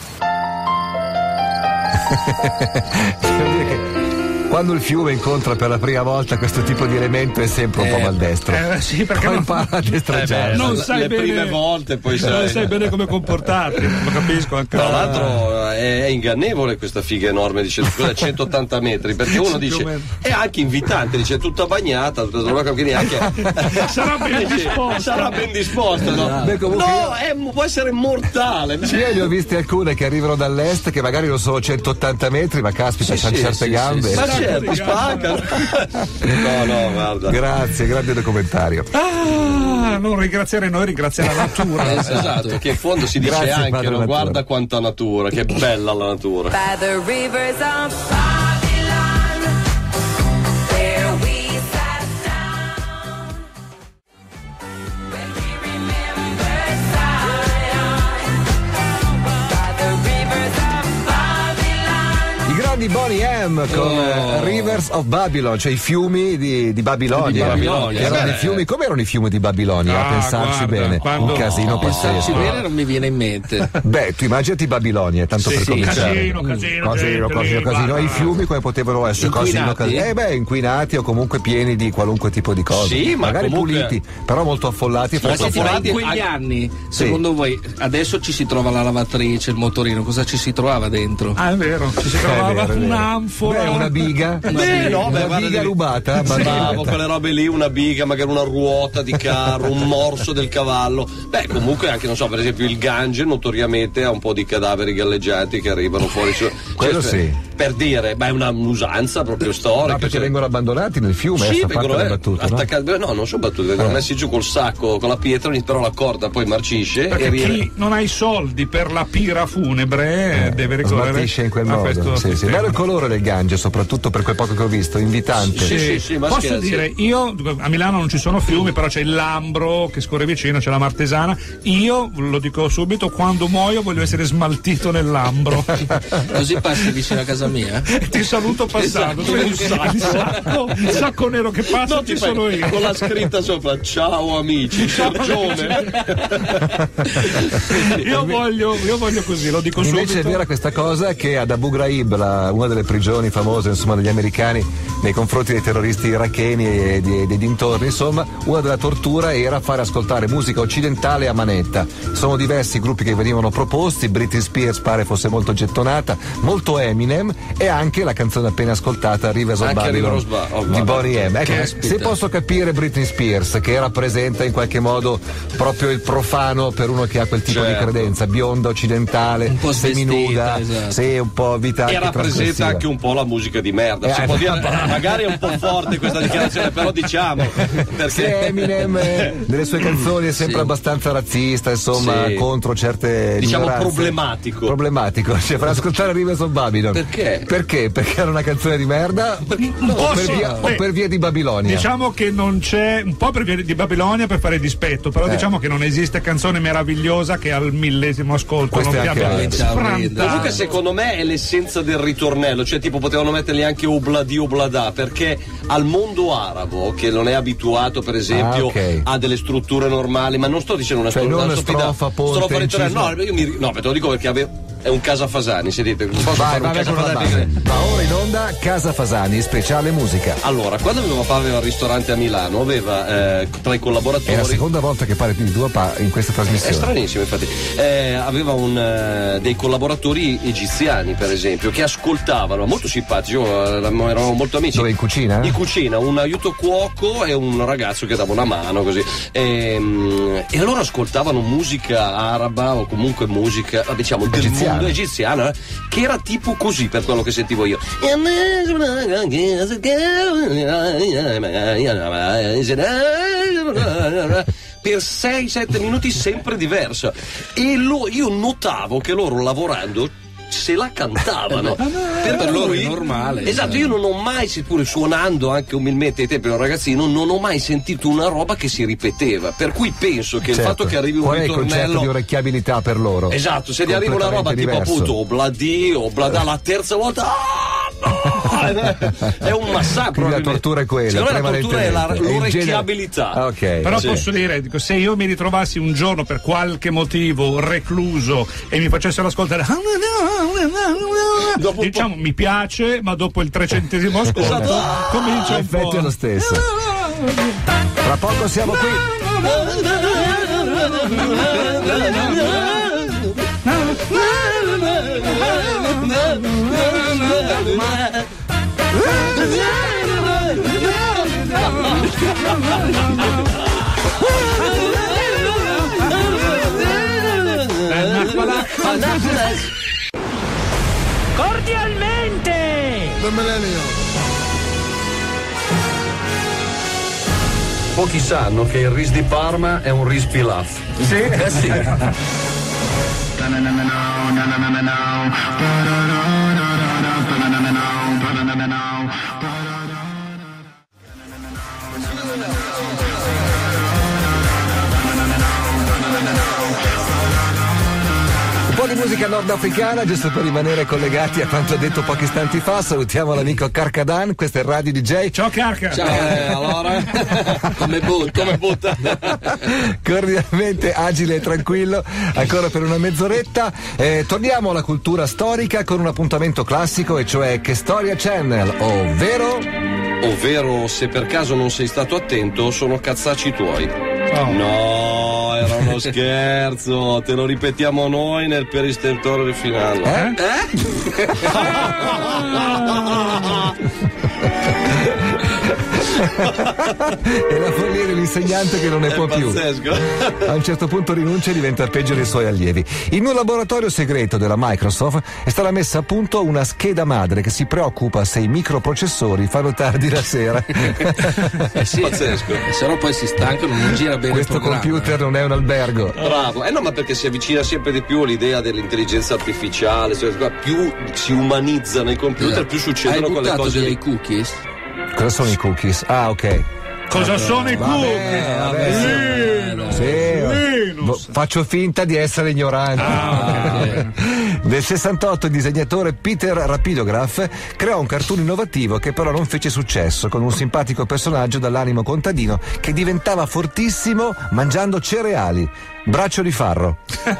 Devo dire che quando il fiume incontra per la prima volta questo tipo di elemento è sempre un po' Eh, maldestro. Eh, sì, perché Poi non, impara a destreggiare. Eh, non le- sai le bene, prime volte poi non sai. sai bene come comportarti. Lo capisco anche. Tra l'altro è, è ingannevole questa figa enorme, dice scusa, centottanta metri, perché uno Sì, dice più o meno. è anche invitante, dice tutta bagnata, tutta roba, quindi anche Sarà ben Dice, disposta. sarà ben disposta, no? Beh, comunque No, è- può essere mortale. io ne ho viste alcune che arrivano dall'est che magari non sono centottanta metri, ma caspita, Sì, c'hanno sì, certe sì, gambe. sì, ma certo, spaccano. No, no, guarda. Grazie, grande documentario. Ah, non ringraziare noi, ringraziare la natura. Esatto, che in fondo si dice Grazie, anche, padre no, natura. guarda quanta natura, che bella la natura. By the rivers of Babylon, where we sat down. When we remember Zion, by the rivers of Babylon. I grandi Boney M con Oh. eh, Rivers of Babylon, cioè i fiumi di, di Babilonia. Di Babilonia, Erano beh. dei fiumi, come erano i fiumi di Babilonia? Ah, a pensarci guarda, bene. quando- Un casino No, Pensarci pazzesco. bene non mi viene in mente. Beh, tu immaginati Babilonia, tanto Sì, per sì, cominciare. casino, casino, casino, gente casino, lì, casino. guarda. I fiumi come potevano essere? Casino, Inquinati? casino. Eh beh, inquinati o comunque pieni di qualunque tipo di cose. Sì, ma magari comunque- puliti, però molto affollati. Ma fra senti, ma in affollati. quegli anni, secondo voi, adesso ci si trova la lavatrice, il motorino, cosa ci si trovava dentro? Ah, è vero, ci si È trovava. vero, è un'anfora. Beh, una biga. Beh, no, beh, una guarda, biga devi- rubata. Bravo, abbandonata. quelle robe lì, una biga, magari una ruota di carro, un morso del cavallo. Beh, comunque anche, non so, per esempio il Gange notoriamente ha un po' di cadaveri galleggianti che arrivano fuori su. Quello cioè, sì. Per dire, beh, è una un'usanza proprio storica. No, perché cioè- vengono abbandonati nel fiume, Sì, sta parte vengono la eh, battuta, no? attaccati- beh, no, non sono battute, vengono Eh. messi giù col sacco, con la pietra, però la corda poi marcisce Perché e viene. chi non ha i soldi per la pira funebre eh, deve ricorrere Smaltisce in quel a modo. questo Sì, sì. sistema. Bello il colore del Gange, soprattutto per quel poco che ho visto, invitante. Sì, sì, sì, ma Posso scherzi. dire, io a Milano non ci sono fiumi, però c'è il Lambro che scorre vicino, c'è la Martesana. Io lo dico subito, quando muoio voglio essere smaltito nel Lambro. Così passi vicino a casa mia. Ti saluto passando, tu sei un sacco, il sacco, il sacco nero che passa, Non ci ti fai- sono io. con la scritta sopra, ciao amici, Sergione. Io voglio, io voglio così, lo dico Invece subito. è vera questa cosa che ad Abu Ghraib, la- una delle prigioni famose insomma degli americani nei confronti dei terroristi iracheni e dei, dei dintorni, insomma, una della tortura era fare ascoltare musica occidentale a manetta. Sono diversi gruppi che venivano proposti, Britney Spears pare fosse molto gettonata, molto Eminem e anche la canzone appena ascoltata Rivers of Anche Babylon Rivers of Ba- of di Babylon. Boney M. Ecco, Caspita. se posso capire Britney Spears che rappresenta in qualche modo proprio il profano per uno che ha quel tipo Certo. di credenza, bionda, occidentale, Un po' seminuda, svestita, esatto. sì, un po' vita E anche rappresenta trasgressiva. anche un po' la musica di merda. Si Eh, può eh, dire, magari è un po' forte questa dichiarazione, però diciamo. Se Perché Eminem eh, nelle sue canzoni è sempre Sì. abbastanza razzista, insomma, Sì. contro certe Diciamo minoranze. problematico. Problematico, cioè far ascoltare Rivers of Babylon. Perché? Perché? Perché era una canzone di merda Un po' o, per sì, via, o beh, per via di Babilonia? Diciamo che non c'è, un po' per via di Babilonia per fare dispetto, però Eh. diciamo che non esiste canzone meravigliosa che al millesimo ascolto Questo non è ti anche abbia vero. sfrantato. Comunque secondo me è l'essenza del ritornello, cioè tipo potevano mettergli anche obladi oblada, perché al mondo arabo che non è abituato per esempio Ah, ok. a delle strutture normali, ma non sto dicendo una Cioè, stru- non una stupida- strofa, ponte, strofa ritornello, inciso. no, io mi, no, te lo dico perché ave- è un Casa Fasani, sentite, posso Vai, fare un vai, vai Casa con la Fasani? base. Va ora in onda Casa Fasani, speciale musica. Allora, quando mio papà aveva il ristorante a Milano, aveva eh, tra i collaboratori. È la seconda volta che parli di tuo papà in questa È trasmissione. stranissimo, infatti. Eh, aveva un, eh, dei collaboratori egiziani, per esempio, che ascoltavano, molto simpatici, io, eh, eravamo molto amici. Dove, in cucina? In cucina, un aiuto cuoco e un ragazzo che dava una mano, così. E, mm, e loro ascoltavano musica araba o comunque musica, eh, diciamo, del Egiziana. mondo egiziano, eh, che era tipo così per quello che sentivo io. Per sei sette minuti sempre diversa, e lo- io notavo che loro lavorando se la cantavano. per, Per loro è cui- normale, Esatto, cioè. io non ho mai, seppure suonando anche umilmente ai tempi da un ragazzino, non ho mai sentito una roba che si ripeteva. Per cui penso che il Certo. fatto che arrivi un Qual è il concetto ritornello. di orecchiabilità per loro? Esatto, se ti arriva una roba Completamente tipo diverso. appunto Obladi, Oblada la terza volta. Ah, no! È un massacro. Quindi la tortura è quella, Secondo me la tortura è la, prevalentemente. È il genere- l'orecchiabilità. Ah, ok. Però Sì. posso dire, dico, se io mi ritrovassi un giorno per qualche motivo recluso e mi facessero ascoltare Dopo un diciamo mi piace, ma dopo il trecentesimo ascolto Esatto. comincia un L'effetto po'. è lo stesso. Tra poco siamo qui. Cordialmente! Pochi sanno che il ris di Parma è un ris pilaf. Sì? Eh sì. Un po' di musica nordafricana, giusto per rimanere collegati a quanto detto pochi istanti fa. Salutiamo l'amico Carcadan, questo è il Radio D J. Ciao Carca. Ciao, eh, allora, come butta? Come butta? Cordialmente agile e tranquillo, ancora per una mezz'oretta. Eh, torniamo alla cultura storica con un appuntamento classico, e cioè Che Storia Channel, ovvero Ovvero, se per caso non sei stato attento, sono cazzacci tuoi. Oh. No, era uno scherzo, te lo ripetiamo noi nel peristentore finale. Eh? E la follia dell'insegnante che non ne È può più. pazzesco. A un certo punto rinuncia e diventa peggio dei suoi allievi. In un laboratorio segreto della Microsoft è stata messa a punto una scheda madre che si preoccupa se i microprocessori fanno tardi la sera. Eh sì, Pazzesco. se no poi si stancano, non gira bene Questo il programma. computer non è un albergo. Bravo, eh no, ma perché si avvicina sempre di più all'idea dell'intelligenza artificiale, cioè, più si umanizzano i computer, più succedono Hai quelle buttato cose via lì. i cookies? Cosa sono i cookies? Ah, ok. Cosa sono i Vabbè, cookies? vabbè, Linux. Sì, Linux. Bo- faccio finta di essere ignorante. Ah, ok. Nel sessantotto il disegnatore Peter Rapidograph creò un cartoon innovativo che però non fece successo, con un simpatico personaggio dall'animo contadino che diventava fortissimo mangiando cereali. Braccio di farro.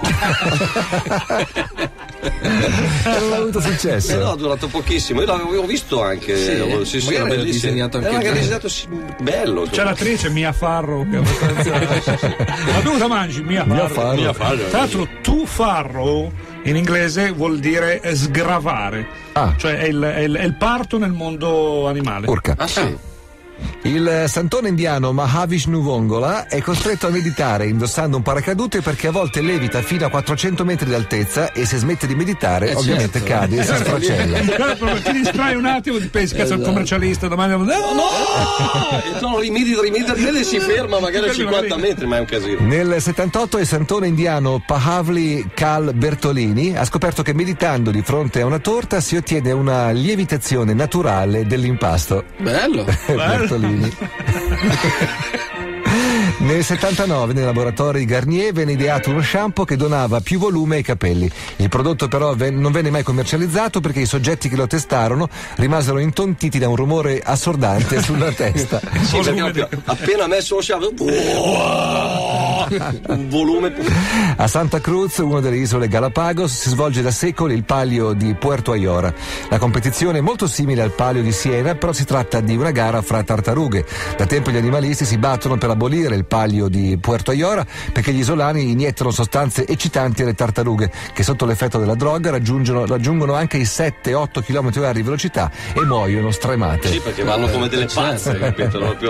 Non ha avuto successo. Eh no, ha durato pochissimo. Io l'avevo visto anche. Sì, eh, sì, sì, magari era era bellissimo. disegnato anche Era magari bene. disegnato sì, bello. C'è l'attrice Mia Farrow che è abbastanza. Ma tu cosa mangi? Mia Mia Farrow. Farrow. Mia Farrow. Tra l'altro, tu Farrow in inglese vuol dire sgravare. Ah. Cioè è il, è il- è il parto nel mondo animale. Urca. Ah sì. Il santone indiano Mahavishnu Vongola è costretto a meditare indossando un paracadute perché a volte levita fino a quattrocento metri d'altezza e se smette di meditare Eh, ovviamente certo. cade e si sfracella. Guarda, proprio ti distrai un attimo, ti pensi cazzo il commercialista domani. No, No! E no, rimedi, rimedi, rimedi e si ferma magari a cinquanta metri, ma è un casino. Nel settantotto il santone indiano Pahavli Kal Bertolini ha scoperto che meditando di fronte a una torta si ottiene una lievitazione naturale dell'impasto. Bello. Bertolini. Nel settantanove nei laboratori Garnier venne ideato uno shampoo che donava più volume ai capelli. Il prodotto però ven- non venne mai commercializzato perché i soggetti che lo testarono rimasero intontiti da un rumore assordante sulla testa. Sì, perché appena, appena messo lo shampoo, un volume. A Santa Cruz, una delle isole Galapagos, si svolge da secoli il Palio di Puerto Ayora. La competizione è molto simile al Palio di Siena, però si tratta di una gara fra tartarughe. Da tempo gli animalisti si battono per abolire il Palio di Puerto Ayora perché gli isolani iniettano sostanze eccitanti alle tartarughe che sotto l'effetto della droga raggiungono, raggiungono anche i sette otto chilometri orari di velocità e muoiono stremate. Sì, perché vanno come delle pazze, capito? Proprio.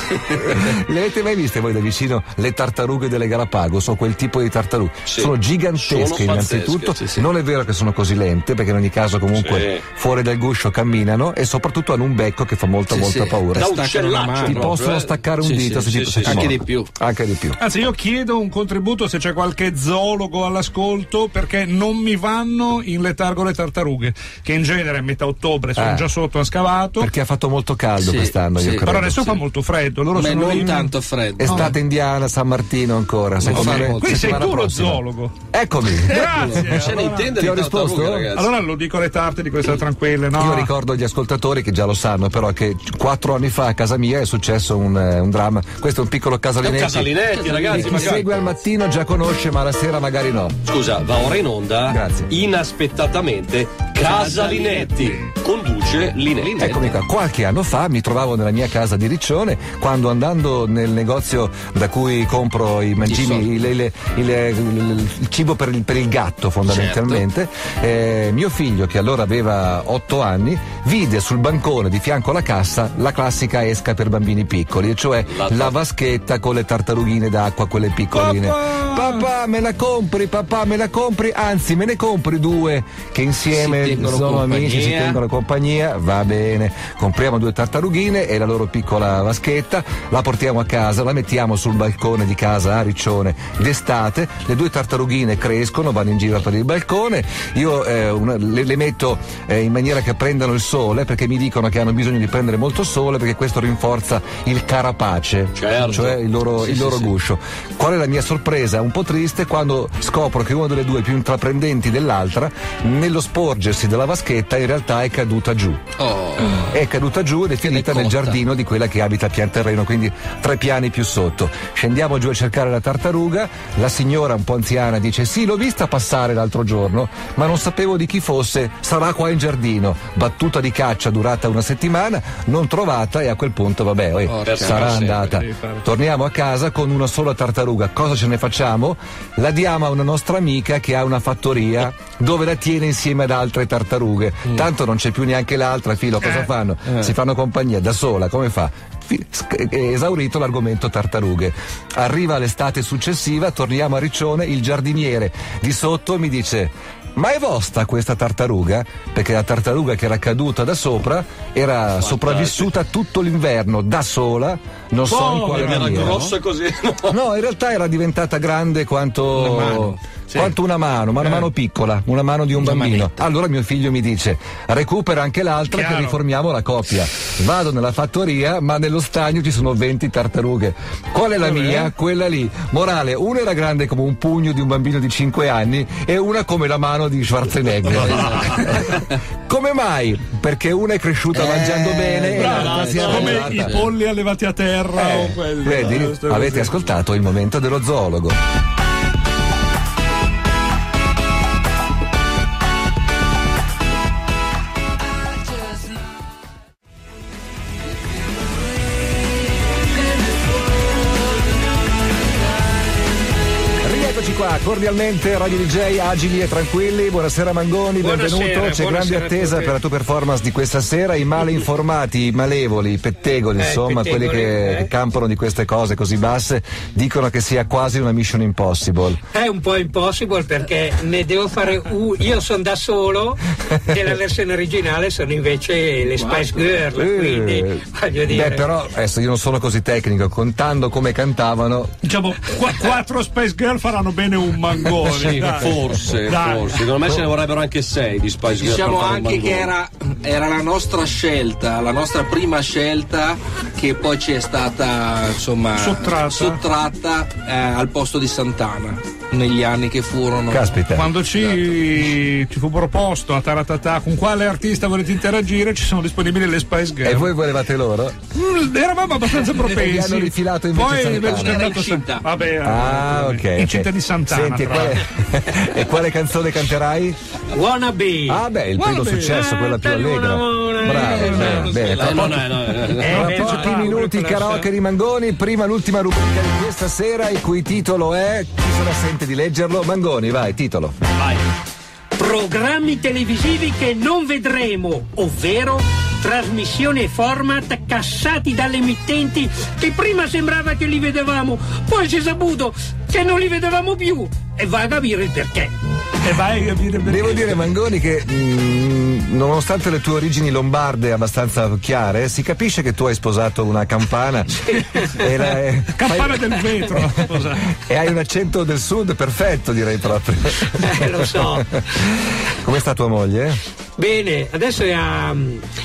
Le avete mai viste voi da vicino le tartarughe delle Galapagos o quel tipo di tartarughe? Sì. Sono gigantesche Sono innanzitutto, pazzesche, sì, sì. non è vero che sono così lente perché in ogni caso comunque Sì. fuori dal guscio camminano e soprattutto hanno un becco che fa molta Sì, molta sì. paura. Da Staccano una uccellaccio mano. Ti proprio, possono eh. staccare un Sì, dito sì, se ti sì, se ti sì, anche mordono. di più. Anche di più. Anzi, io chiedo un contributo se c'è qualche zoologo all'ascolto perché non mi vanno in letargo le tartarughe, che in genere a metà ottobre sono Eh. già sotto han scavato. Perché ha fatto molto caldo Sì, quest'anno, io sì. credo. Però adesso sì. fa molto freddo, loro Beh, sono non lì. tanto freddo. Estate indiana, San Martino ancora. Secondo fa me, molto. Qui sei settimana tu lo prossima. zoologo. Eccomi. Grazie. Non ce ne allora, intende Ti di ho risposto? tartarughe, ragazzi. allora lo dico alle tarte di queste tranquille, no? Io ricordo agli ascoltatori che già lo sanno, però che quattro anni fa a casa mia è successo un, eh, un dramma. Questo è un piccolo È un Casalinetti. Casalinetti, E ragazzi. chi Ma segue al mattino già conosce, ma la sera magari no. scusa, va ora in onda. Grazie. Inaspettatamente Casalinetti conduce Linetti. Eccomi qua, qualche anno fa mi trovavo nella mia casa di Riccione quando andando nel negozio da cui compro i mangimi, il, il- il- il- il cibo per il, per il gatto fondamentalmente, eh, mio figlio che allora aveva otto anni vide sul bancone di fianco alla cassa la classica esca per bambini piccoli, e cioè La- la vaschetta con le tartarughine d'acqua, quelle piccoline. Papà me la compri, papà me la compri, anzi me ne compri due che insieme Si tengono sono amici, si compagnia. tengono compagnia, va bene, compriamo due tartarughine e la loro piccola vaschetta, la portiamo a casa, la mettiamo sul balcone di casa a Riccione d'estate, le due tartarughine crescono, vanno in giro per il balcone, io eh, una- le, le metto eh, in maniera che prendano il sole perché mi dicono che hanno bisogno di prendere molto sole perché questo rinforza il carapace, Certo. cioè il loro, Sì, il sì, loro sì. guscio. Qual è la mia sorpresa? Un po' triste quando scopro che una delle due più intraprendenti dell'altra, nello sporgersi accorgersi della vaschetta in realtà è caduta giù. Oh. È caduta giù ed è finita nel cotta. giardino di quella che abita a pian terreno, quindi tre piani più sotto. Scendiamo giù a cercare la tartaruga, la signora un po' anziana dice sì, l'ho vista passare l'altro giorno, ma non sapevo di chi fosse, sarà qua in giardino. Battuta di caccia durata una settimana, non trovata e a quel punto vabbè, oh, Porca sarà sempre, andata. devi fare. Torniamo a casa con una sola tartaruga. Cosa ce ne facciamo? La diamo a una nostra amica che ha una fattoria dove la tiene insieme ad altre tartarughe. Mm. Tanto non c'è più neanche l'altra, filo, cosa Eh. fanno? Si fanno compagnia da sola, come fa? Fi- sc- Esaurito l'argomento tartarughe. Arriva l'estate successiva, torniamo a Riccione, il giardiniere di sotto mi dice: ma è vostra questa tartaruga? Perché la tartaruga che era caduta da sopra era sopravvissuta tutto l'inverno da sola, non so in quale Era maniera. grossa così. No. No, in realtà era diventata grande quanto Una mano. quanto una mano, ma una Eh. mano piccola, una mano di un Una bambino. manetta. Allora mio figlio mi dice: recupera anche l'altra Chiaro. che riformiamo la coppia. Vado nella fattoria, ma nello stagno ci sono venti tartarughe. Qual è la mia? Quella lì. Morale, una era grande come un pugno di un bambino di cinque anni e una come la mano di Schwarzenegger. Come mai? Perché una è cresciuta mangiando bene e l'altra si è come arrotata. i polli allevati a terra Eh, o quelli. vedi? Giusto così. Avete ascoltato il momento dello zoologo. Rieccoci qua, cordialmente Radio D J, agili e tranquilli. Buonasera Mangoni, Buonasera, benvenuto. C'è grande buonasera a attesa tutti. per la tua performance di questa sera. I male informati, i malevoli, i pettegoli, Eh, insomma, pettegoli, quelli che eh. campano di queste cose così basse, dicono che sia quasi una mission impossible. È un po' impossible perché ne devo fare un. Io sono da solo, nella versione originale sono invece le Spice Girl, quindi Eh, voglio dire. Beh, però adesso io non sono così tecnico, contando come cantavano. Diciamo, qua- quattro Spice Girl faranno bene un Mangoni. Sì, dai. forse, Dai. forse. Secondo me ce ne vorrebbero anche sei di Spice Girl. Diciamo per fare un anche Mangoni. che era, era la nostra scelta, la nostra prima scelta che poi ci è stata insomma Sottratta. sottratta, eh, al posto di Santana negli anni che furono. Caspita. Quando ci, ci fu proposto a Taratata con quale artista volete interagire, ci sono disponibili le Spice Girl. E voi volevate loro? Mm, eravamo abbastanza propensi. Gli hanno rifilato invece Poi Santana. invece è andato Incinta. Vabbè, Ah, ok. ok. incinta di Santana. Senti, e tra quale, l'altro. e quale canzone canterai? Wannabe. Ah, beh, il primo Wannabe. successo, quella più Eh, allegra. wannabe. Bravo, Eh, bene, bene. Tra Eh, no, pochi- no, no, no, no. Eh, Tra beh, pochi già, minuti quella karaoke di Mangoni, prima l'ultima rubrica di questa sera, il cui titolo è, chi se la sente di leggerlo? Mangoni, vai, titolo. Programmi televisivi che non vedremo, ovvero trasmissioni e format cassati dalle emittenti che prima sembrava che li vedevamo, poi si è saputo che non li vedevamo più e va a capire il perché. E vai a dire perché. Devo dire, Mangoni, che mm, nonostante le tue origini lombarde abbastanza chiare, si capisce che tu hai sposato una campana e, la- e- Campana fai- del vetro. Scusa. e hai un accento del sud perfetto, direi proprio. Eh, lo so. Come sta tua moglie? Bene, adesso è, a-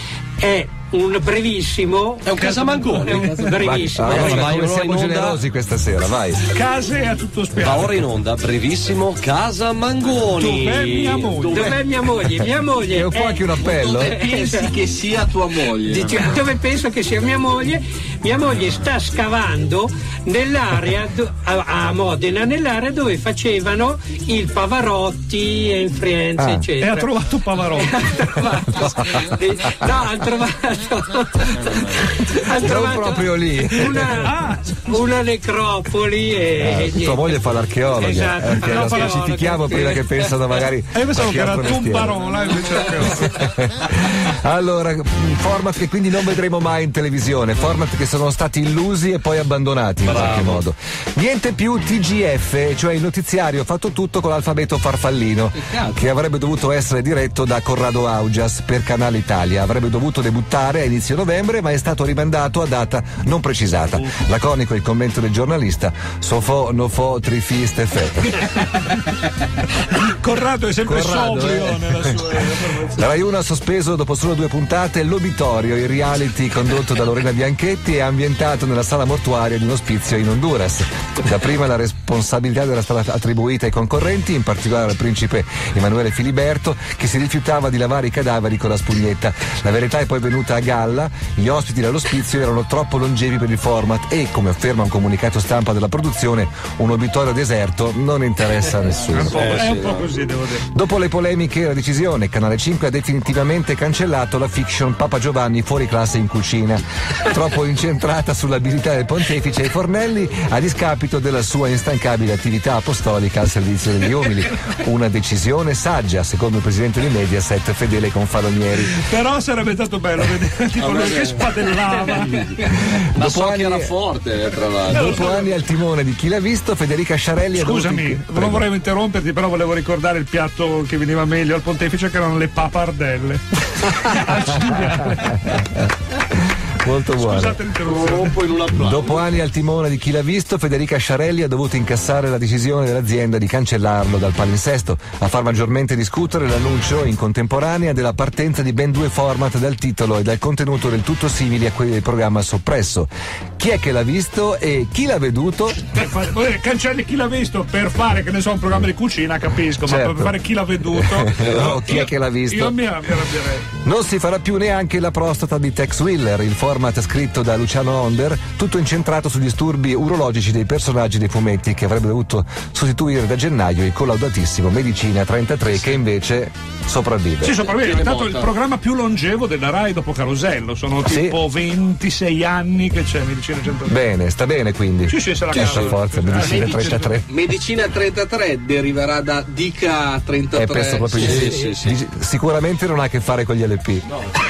è un brevissimo. È un Casamangoni. È un brevissimo. Vai, Allora, ma vai come ora siamo in onda. generosi questa sera, vai. Case a tutto Va spiano. ora in onda, brevissimo, Casa Mangoni. Dov'è mia moglie? Dov'è mia moglie? Mia moglie. E ho qua è- anche un appello. Dove pensi che sia tua moglie? Dice, dove penso che sia mia moglie? Mia moglie sta scavando nell'area do- a, a Modena, nell'area dove facevano il Pavarotti e in Firenze, Ah. E eccetera. ha trovato Pavarotti. Ha trovato, sì, no, ha trovato, ha Non trovato proprio lì. una, una necropoli e, Ah, tua moglie fa l'archeologa. Esatto, eh, fa che la l'archeologa. specifichiamo prima che pensano magari. E io pensavo a chi che era altro mestiere. Tombarola invece che- Allora, format che quindi non vedremo mai in televisione, format che sono stati illusi e poi abbandonati in qualche modo. Niente più T G F, cioè il notiziario fatto tutto con l'alfabeto farfallino, che avrebbe dovuto essere diretto da Corrado Augias per Canale Italia. Avrebbe dovuto debuttare a inizio novembre, ma è stato rimandato a data non precisata. Laconico il commento del giornalista: Sofò, nofò, trifì, stefè. Corrado è sempre Corrado, sobrio eh. nella sua La Rai uno ha sospeso dopo solo due puntate L'Obitorio, il reality condotto da Lorena Bianchetti e ambientato nella sala mortuaria di un ospizio in Honduras. Dapprima la, res- responsabilità era stata attribuita ai concorrenti, in particolare al principe Emanuele Filiberto, che si rifiutava di lavare i cadaveri con la spugnetta. La verità è poi venuta a galla: gli ospiti dell'ospizio erano troppo longevi per il format e, come afferma un comunicato stampa della produzione, un obitorio deserto non interessa a nessuno. È un po', è un po' così, devo dire. Dopo le polemiche e la decisione, Canale cinque ha definitivamente cancellato la fiction Papa Giovanni fuori classe in cucina, troppo incentrata sull'abilità del pontefice ai fornelli a discapito della sua instancabile attività apostolica al servizio degli umili. Una decisione saggia, secondo il presidente di Mediaset, Fedele Confalonieri. Però sarebbe stato bello vedere tipo lui che spadellava. Ma so che era forte, tra l'altro. Dopo anni al timone di Chi l'ha visto, Federica Sciarelli ha Scusami, dovuto... non volevo interromperti, però volevo ricordare il piatto che veniva meglio al pontefice, che erano le papardelle. Molto buono. Scusate l'interruzione. Dopo anni al timone di Chi l'ha visto, Federica Sciarelli ha dovuto incassare la decisione dell'azienda di cancellarlo dal palinsesto. A far maggiormente discutere l'annuncio in contemporanea della partenza di ben due format dal titolo e dal contenuto del tutto simili a quelli del programma soppresso. Chi è che l'ha visto e chi l'ha veduto? Per fare, cancelli Chi l'ha visto per fare, che ne so, un programma di cucina, capisco, Certo. ma per fare Chi l'ha veduto. No, chi io, è che l'ha visto? Io mi mi arrabbierei. Non si farà più neanche la prostata di Tex Willer, il format scritto da Luciano Onder, tutto incentrato sui disturbi urologici dei personaggi dei fumetti, che avrebbe dovuto sostituire da gennaio il collaudatissimo Medicina trentatré, che invece sopravvive. Sì, sopravvive, è diventato il programma più longevo della Rai dopo Carosello, sono Sì. tipo ventisei anni che c'è Medicina centotré. Bene, sta bene quindi. Sì, sì, se la Che cava. forza, Medicina Medici- trentatré. Medicina trentatré deriverà da Dica trentatré. Eh, penso proprio di Sì, sì. sì, sì. Di- Sicuramente non ha a che fare con gli L P.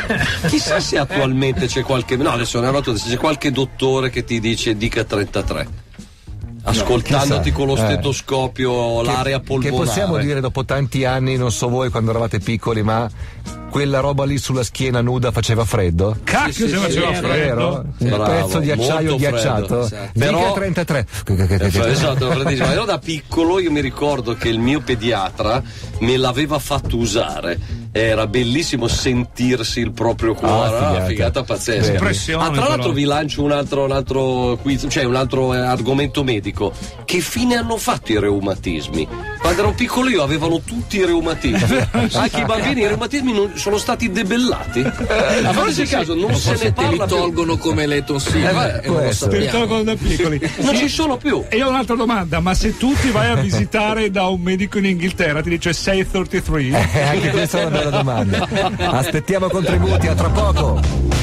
Chissà se attualmente c'è qualche. No, adesso ne battuta, se c'è qualche dottore che ti dice Dica trentatré. Ascoltandoti chissà. con lo Eh. stetoscopio l'area Che polmonare. possiamo dire dopo tanti anni, non so voi quando eravate piccoli, ma quella roba lì sulla schiena nuda faceva freddo? Cacchio, Sì, sì, se sì, faceva sì, freddo. Un Bravo, pezzo di acciaio molto ghiacciato. freddo, esatto. Dica Però- trentatré. Esatto, freddissimo. Io da piccolo io mi ricordo che il mio pediatra me l'aveva fatto usare. Era bellissimo sentirsi il proprio cuore, Ah, ah, figata. figata pazzesca. Bene. Pressione, Ah, tra l'altro però. vi lancio un altro, un altro quiz, cioè un altro eh, argomento medico. Che fine hanno fatto i reumatismi? Quando ero piccolo io avevano tutti i reumatismi. Anche i bambini i reumatismi non sono stati debellati. A fateci caso, non se ne Te li parla più. tolgono come le tossine. Eh, beh, e non lo essere. Te li sappiamo. tolgono da piccoli. Non ci sono più. E io ho un'altra domanda, ma se tu ti vai a visitare da un medico in Inghilterra, ti dice sei trentatré? Eh, anche questa è una bella domanda. Aspettiamo contributi, a tra poco.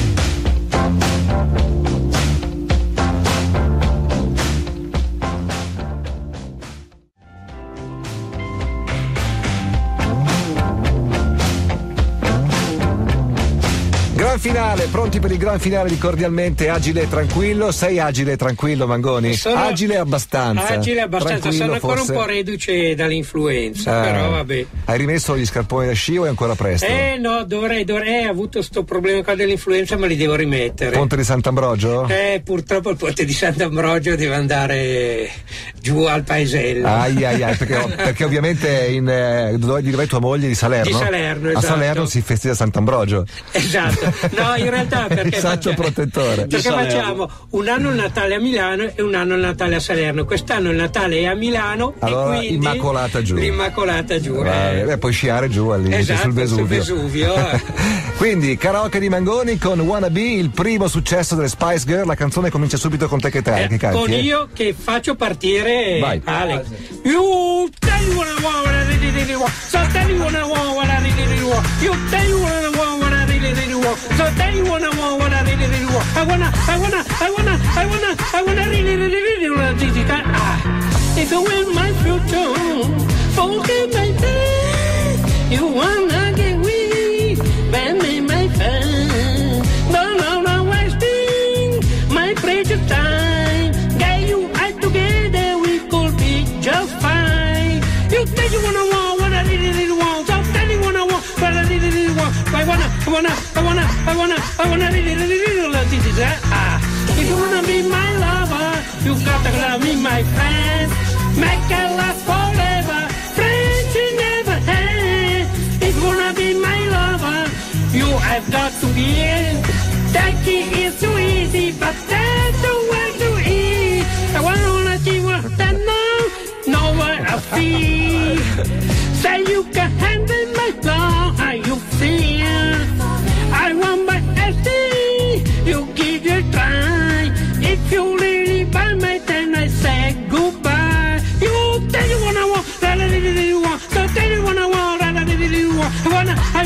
Gran finale, pronti per il gran finale di Cordialmente Agile e Tranquillo. Sei agile e tranquillo, Mangoni? Sono- agile abbastanza. Agile abbastanza, Tranquillo, sono ancora forse? un po' reduce dall'influenza, Eh, però vabbè. Hai rimesso gli scarponi da sci o è ancora presto? Eh no, dovrei, dovrei, ho avuto sto problema qua dell'influenza, ma li devo rimettere. Ponte di Sant'Ambrogio? Eh, purtroppo il ponte di Sant'Ambrogio deve andare giù al paesello. Ai ai ai, perché, perché ovviamente in, eh, dove dove tua moglie di Salerno? Di Salerno, A esatto. Salerno si festeggia Sant'Ambrogio. Esatto, no, in realtà perché, Il sacco faccia- protettore. perché facciamo un anno il Natale a Milano e un anno il Natale a Salerno. Quest'anno il Natale è a Milano Allora, e quindi Immacolata giù. l'Immacolata giù. Eh, eh. beh, puoi sciare giù al limite Esatto, sul Vesuvio. sul Vesuvio. Quindi karaoke di Mangoni con Wanna Be, il primo successo delle Spice Girl. La canzone comincia subito con te che te, che canti, Con eh? io che faccio partire Vai. Alex. You tell you what I want, what I really, really want. So tell you what I want, what I really, really want. You tell you what I want, what I really, really want. So tell you what I want, what I really, really want. I wanna, I wanna, I wanna, I wanna, I wanna really, really, really want. Ah, if you win my future, forget my day. You wanna get weak, bend me my fan. No, no, no, wasting my precious time. Get you out together, we could be just fine. You tell you what I want, what I really, really want. So tell you what I want, what I really, really want. I wanna, I wanna, I wanna, I wanna, I wanna really, really, really want this is that. Ah, if you wanna be my lover, you gotta love me, my friend. Make it last forever. Friends you never had. If you wanna be my lover, you have got to be in. Taking is too easy, but that's the way to eat. I wanna see what that now.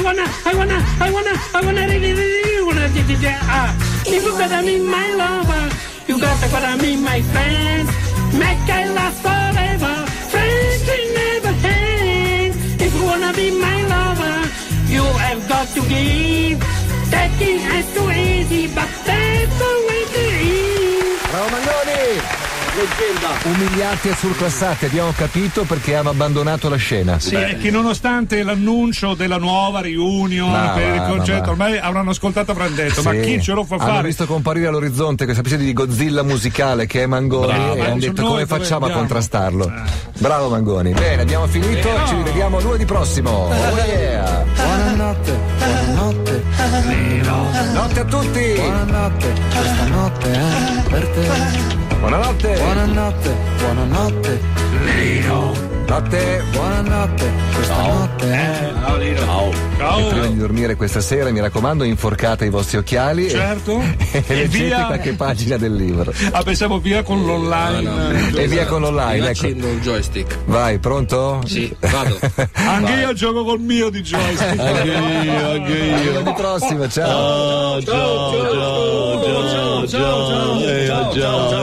wanna, I wanna, I wanna, I wanna, really, really wanna, ah. If you gotta be my lover, you gotta gotta be my friend. Make it last forever, friends can never end. If you wanna be my lover, you have got to give. Taking is too easy, but that's the way to eat. Bravo Mangoni! Umiliati e surclassati, abbiamo capito perché hanno abbandonato la scena. Sì, è che nonostante l'annuncio della nuova reunion Ma per va, il concerto, ma va. ormai avranno ascoltato avranno detto, Sì. ma chi ce lo fa Hanno fare? visto comparire all'orizzonte questa specie di Godzilla musicale che è Mangoni Bravo. e hanno Noi detto dove come facciamo a andiamo? contrastarlo. Bravo Mangoni. Bene, abbiamo finito, ci rivediamo lunedì prossimo. Oh yeah! Buonanotte, buonanotte, Notte a tutti! buonanotte, questa notte è per te. Buonanotte! Buonanotte, buonanotte, Notte! buonanotte, questa notte è. E prima di dormire questa sera, mi raccomando, inforcate i vostri occhiali e- Certo. e, E leggete via. qualche pagina del libro. Ah, pensavo via con l'online. E via con l'online, Io ecco. accendo il joystick. Vai, pronto? Sì, vado. Anche io gioco col mio di joystick. Anche io, anche io. Lunedì prossimo, ciao! Ciao, ciao, ciao, ciao, ciao, ciao, ciao,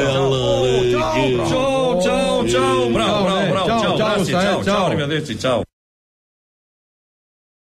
ciao, ciao, ciao, ciao, bravo, bravo, bravo, ciao, grazie, ciao, ciao, arrivederci, ciao.